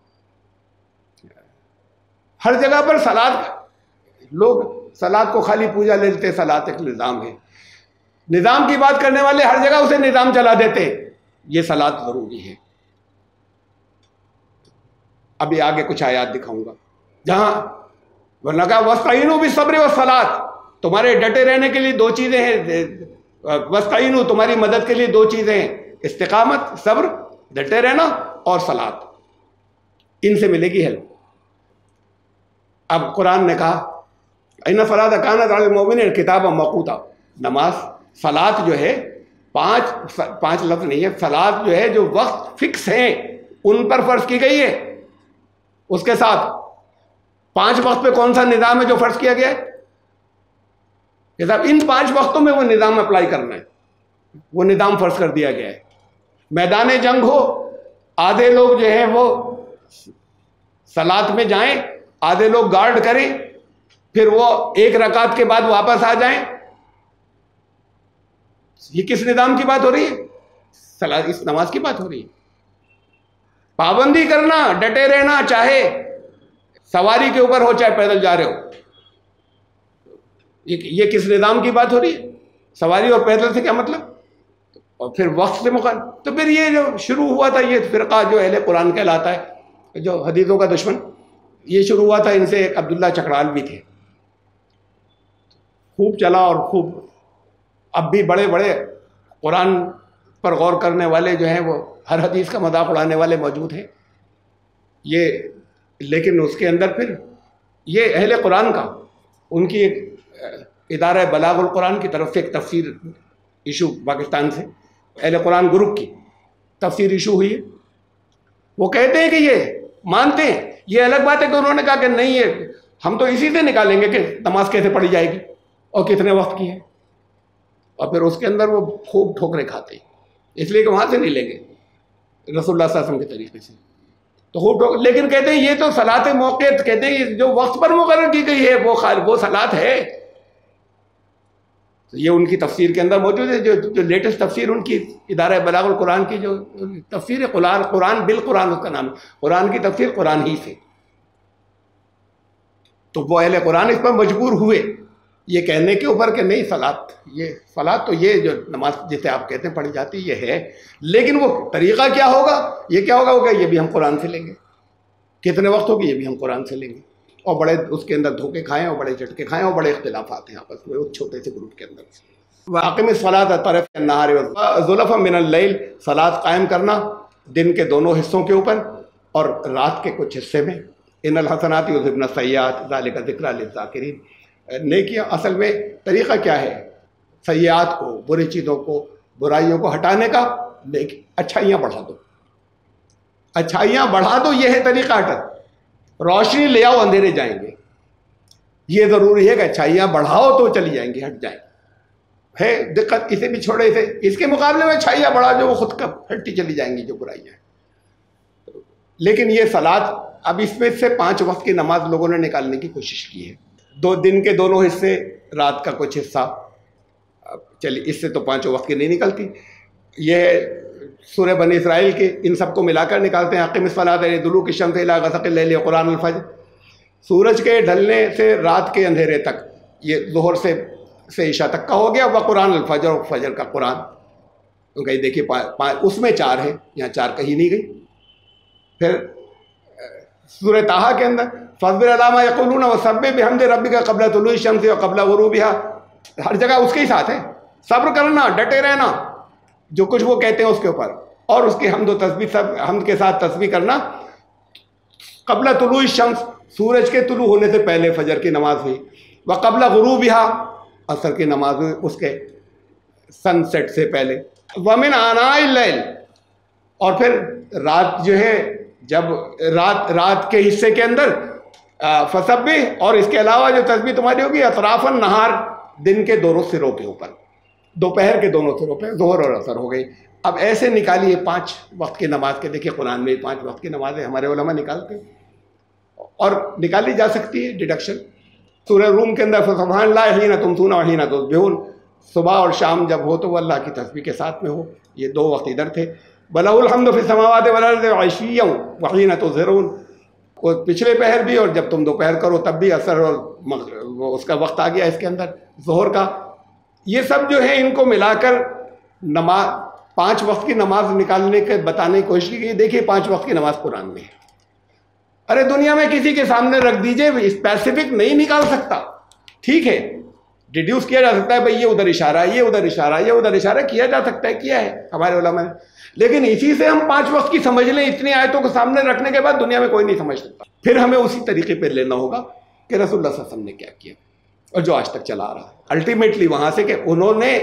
ہر جگہ پر سلاد, لوگ سلاد کو خالی پوجا لے لیتے, سلاد ایک نظام ہے. نظام کی بات کرنے والے ہر جگہ اسے نظام چلا دیتے. یہ سلاد ضروری ہے. ابھی آگے کچھ آیات دکھاؤں گا جہاں ورنہ کہا وَاسْتَعِینُوا بِالصَّبْرِ وَالصَّلَاةِ, تمہارے ڈٹے رہنے کے لیے دو چیزیں ہیں. وَاسْتَعِینُوا, تمہاری مدد کے لیے دو چیزیں ہیں, استقامت, صبر, ڈٹے رہنا, اور صلاۃ. ان سے ملے گی ہیلپ. اب قرآن نے کہا اِنَّ الصَّلَاةَ كَانَتْ عَلَى الْمُؤْمِنِينَ كِتَابًا مَوْقُوتًا, نماز صلاۃ جو ہے پانچ پانچ لفظ نہیں ہے، صلاۃ جو ہے جو وقت فکس ہیں ان پر فرض کی گئی ہے. اس کے ساتھ پانچ وقت پہ کون سا نظام ہے جو فرض کیا گیا ہے کہ صاحب ان پانچ وقتوں میں وہ نظام اپلائی کرنا ہے، وہ نظام فرض کر دیا گیا ہے. میدان جنگ ہو، آدھے لوگ جو ہیں وہ صلاۃ میں جائیں، آدھے لوگ گارڈ کریں، پھر وہ ایک رکعت کے بعد واپس آ جائیں. یہ کس نظام کی بات ہو رہی ہے؟ صلاۃ، اس نماز کی بات ہو رہی ہے. پابندی کرنا، ڈٹے رہنا، چاہے سواری کے اوپر ہو چاہے پیدل جا رہے ہو. یہ کس نظام کی بات ہو رہی ہے؟ سواری اور پیدل سے کیا مطلب؟ اور پھر وقت سے مخالف. تو پھر یہ جو شروع ہوا تھا یہ فرقہ جو اہل قرآن کہلاتا ہے، جو حدیثوں کا دشمن، یہ شروع ہوا تھا ان سے. ایک عبداللہ چکرال بھی تھے، خوب چلا اور خوب. اب بھی بڑے بڑے قرآن پر غور کرنے والے جو ہیں وہ ہر حدیث کا مذاق اڑانے والے موجود ہیں. یہ لیکن اس کے اندر پھر یہ اہل قرآن کا، ان کی ایک ادارہ بلاغ القرآن کی طرف سے ایک تفسیر ایشو پاکستان سے، اہل قرآن گروپ کی تفسیر ایشو ہوئی ہے. وہ کہتے ہیں کہ یہ مانتے ہیں. یہ الگ بات ہے کہ انہوں نے کہا کہ نہیں، یہ ہم تو اسی سے نکالیں گے کہ نماز کیسے پڑھی جائے گی اور کتنے وقت کی ہے. اور پھر اس کے اندر وہ خوب ٹھوکریں کھاتے ہیں، اس لیے کہ وہاں سے نہیں لیں گے رسول اللہ صلی اللہ علیہ وسلم کے طریقے سے. تو خوب ٹھوکر، لیکن کہتے ہیں یہ تو صلاۃ موقعت، کہتے ہیں جو وقت پر مقرر کی گئی ہے وہ وہ صلاۃ ہے. یہ ان کی تفسیر کے اندر موجود ہے. جو جو لیٹسٹ تفسیر ان کی ادارہ بلاغ القرآن کی جو تفسیر ہے، قرآن قرآن بالقرآن اس کا نام ہے، قرآن کی تفسیر قرآن ہی سے. تو وہ اہل قرآن اس پر مجبور ہوئے یہ کہنے کے اوپر کہ نہیں، صلاۃ یہ صلاۃ تو یہ جو نماز جسے آپ کہتے ہیں پڑھی جاتی یہ ہے، لیکن وہ طریقہ کیا ہوگا، یہ کیا ہوگا، ہوگا یہ بھی ہم قرآن سے لیں گے. کتنے وقت ہوگی، یہ بھی ہم قرآن سے لیں گے. اور بڑے اس کے اندر دھوکے کھائیں اور بڑے جھٹکے کھائیں اور بڑے اختلافات ہیں آپس میں اس چھوٹے سے گروپ کے اندر. واقم الصلاۃ طرف النہار وزلفا من اللیل، صلاۃ قائم کرنا دن کے دونوں حصوں کے اوپر اور رات کے کچھ حصے میں. ان الحسنات یذہبن السیئات ذالک ذکریٰ للذاکرین. نیکیاں اصل میں طریقہ کیا ہے؟ سیئات کو، بری چیزوں کو، برائیوں کو ہٹانے کا. لیکن اچھائیاں بڑھا دو، اچھائیاں بڑھا دو، یہ ہے طریقہ ہٹا. روشنی لے آؤ، اندھیرے جائیں گے. یہ ضروری ہے کہ اچھائیاں بڑھاؤ تو چلی جائیں گی، ہٹ جائیں. ہے دقت، اسے بھی چھوڑے تھے. اس کے مقابلے میں اچھائیاں بڑھا جو وہ خود کب ہٹتی چلی جائیں گی جو برائیاں ہیں. لیکن یہ صلاۃ، اب اس میں سے پانچ وقت کی نماز لوگوں نے نکالنے کی کوشش کی ہے. دو دن کے دونوں حصے، رات کا کچھ حصہ. چلیے اس سے تو پانچوں وقت کی نہیں نکلتی. یہ سورہ بنی اسرائیل کے ان سب کو ملا کر نکالتے ہیں. اقیم الصلاۃ دلوک الشمس الی غسق اللیل قرآن الفجر. سورج کے ڈھلنے سے رات کے اندھیرے تک، یہ ظہر سے سے عشاء تک کا ہو گیا. وہ قرآن الفجر، اور فجر کا قرآن. تو کہیں دیکھیے اس میں چار ہے، یہاں چار کہیں نہیں گئی. پھر سورہ طٰہٰ کے اندر فاصبر علی ما یقولون وسبح بحمد ربک قبل طلوع الشمس وقبل غروبها، ہر جگہ اس کے ہی ساتھ ہے. صبر کرنا، ڈٹے رہنا جو کچھ وہ کہتے ہیں اس کے اوپر، اور اس کے حمد و تسبیح، سب حمد کے ساتھ تسبیح کرنا. قبل طلوع الشمس، سورج کے طلوع ہونے سے پہلے فجر کی نماز ہوئی. وقبل غروبها، عصر کی نماز ہوئی اس کے سن سیٹ سے پہلے. ومن آناء اللیل، اور پھر رات جو ہے، جب رات رات کے حصے کے اندر فسبح، اور اس کے علاوہ جو تسبیح تمہاری ہوگی اطراف النہار، دن کے دونوں سروں کے اوپر، دوپہر کے دونوں سروں پہ، ظہر اور عصر ہو گئی. اب ایسے نکالیے پانچ وقت کی نماز کے. دیکھیے قرآن میں پانچ وقت کی نمازیں ہمارے علماء نکالتے ہیں اور نکالی جا سکتی ہے ڈیڈکشن. سورہ روم کے اندر فسبحان اللہ حین تمسون وحین تصبحون، صبح اور شام جب ہو تو وہ اللہ کی تسبیح کے ساتھ میں ہو. یہ دو وقت ادھر تھے. وَلَهُ الْحَمْدُ فِي السَّمَاوَاتِ وَالْأَرْضِ وَعَشِيًّا وَحِينَ تُظْهِرُونَ، وہ پچھلے پہر بھی اور جب تم دوپہر کرو تب بھی. عصر اور وہ اس کا وقت آ گیا اس کے اندر ظہر کا. یہ سب جو ہے ان کو ملا کر نماز، پانچ وقت کی نماز نکالنے کے بتانے کی کوشش کی. دیکھیے پانچ وقت کی نماز قرآن میں ہے. ارے دنیا میں کسی کے سامنے رکھ دیجئے، اسپیسیفک نہیں نکال سکتا. ٹھیک ہے ڈیڈیوس کیا جا سکتا ہے بھئی یہ ادھر اشارہ ہے، یہ ادھر اشارہ ہے، یہ ادھر اشارہ کیا جا سکتا ہے، کیا ہے ہمارے علماء نے. لیکن اسی سے ہم پانچ وقت کی سمجھ لیں، اتنی آیتوں کو سامنے رکھنے کے بعد دنیا میں کوئی نہیں سمجھ سکتا. پھر ہمیں اسی طریقے پہ لینا ہوگا کہ رسول اللہ صلی اللہ علیہ وسلم نے کیا کیا اور جو آج تک چلا آ رہا ہے. الٹیمیٹلی وہاں سے کہ انہوں نے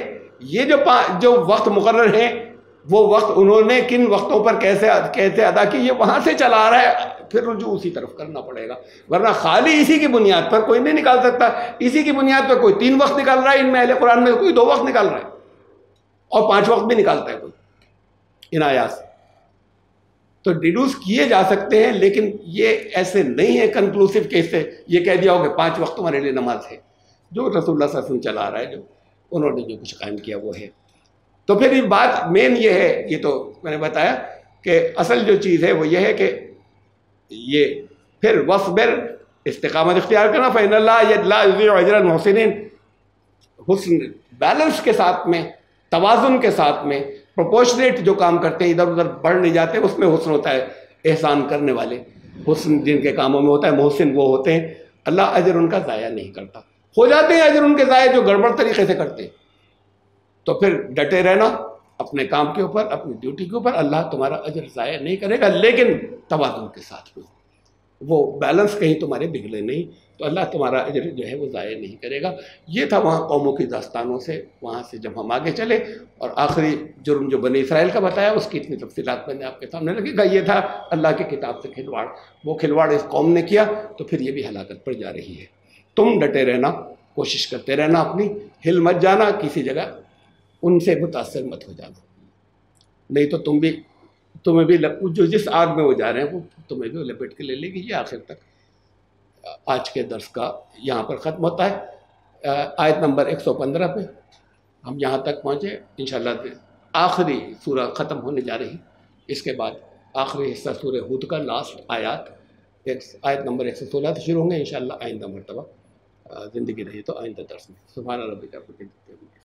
یہ جو جو وقت مقرر ہیں وہ وقت انہوں نے کن وقتوں پر کیسے کیسے ادا کی، یہ وہاں سے چلا آ رہا ہے، پھر رجوع اسی طرف کرنا پڑے گا، ورنہ خالی اسی کی بنیاد پر کوئی نہیں نکال سکتا۔ اسی کی بنیاد پر کوئی تین وقت نکال رہا ہے، ان میں اہل قرآن میں کوئی دو وقت نکال رہا ہے، اور پانچ وقت بھی نکالتا ہے کوئی ان آیات سے۔ تو ڈیڈیوس کیے جا سکتے ہیں، لیکن یہ ایسے نہیں ہے کنکلوسیو کہ اس سے یہ کہہ دیا ہو کہ پانچ وقت تمہارے لیے نماز ہے۔ جو رسول اللہ صلی اللہ علیہ وسلم چلا رہا ہے، جو انہوں نے جو کچھ قائم کیا وہ ہے۔ تو پھر یہ بات مین یہ ہے، یہ تو میں نے بتایا کہ اصل جو چیز ہے وہ یہ ہے کہ یہ پھر وصبر، استقامت اختیار کرنا، فإن اللہ لا یضیع اجر المحسنین، حسن بیلنس کے ساتھ میں، توازن کے ساتھ میں، پروپورشنیٹ جو کام کرتے ہیں، ادھر ادھر بڑھ نہیں جاتے، اس میں حسن ہوتا ہے۔ احسان کرنے والے، حسن جن کے کاموں میں ہوتا ہے، محسن وہ ہوتے ہیں، اللہ اجر ان کا ضائع نہیں کرتا۔ ہو جاتے ہیں اجر ان کے ضائع جو گڑبڑ طریقے سے کرتے ہیں، تو پھر ڈٹے رہنا اپنے کام کے اوپر، اپنی ڈیوٹی کے اوپر، اللہ تمہارا اجر ضائع نہیں کرے گا، لیکن توازن کے ساتھ میں، وہ بیلنس کہیں تمہارے بگڑے نہیں، تو اللہ تمہارا اجر جو ہے وہ ضائع نہیں کرے گا۔ یہ تھا وہاں قوموں کی داستانوں سے، وہاں سے جب ہم آگے چلے اور آخری جرم جو بنی اسرائیل کا بتایا، اس کی اتنی تفصیلات میں نے آپ کے سامنے رکھی گا۔ یہ تھا اللہ کی کتاب سے کھلواڑ، وہ کھلواڑ اس قوم نے کیا، تو پھر یہ بھی ہلاکت پر جا رہی ہے۔ تم ڈٹے رہنا، کوشش کرتے رہنا، اپنی ہل مت جانا، کسی جگہ ان سے متاثر مت ہو جانا، نہیں تو تم بھی تمہیں بھی جو جس آگ میں وہ جا رہے ہیں وہ تمہیں بھی لپیٹ کے لے لے گی۔ یہ آخر تک آج کے درس کا یہاں پر ختم ہوتا ہے۔ آیت نمبر ایک سو پندرہ پہ ہم یہاں تک پہنچے، انشاءاللہ آخری سورہ ختم ہونے جا رہی، اس کے بعد آخری حصہ سورہ ہود کا لاسٹ آیات آیت نمبر ایک سو سولہ سے شروع ہوں گے انشاءاللہ، آئندہ مرتبہ زندگی رہی تو آئندہ درس میں۔ سبحان ربک رب العزت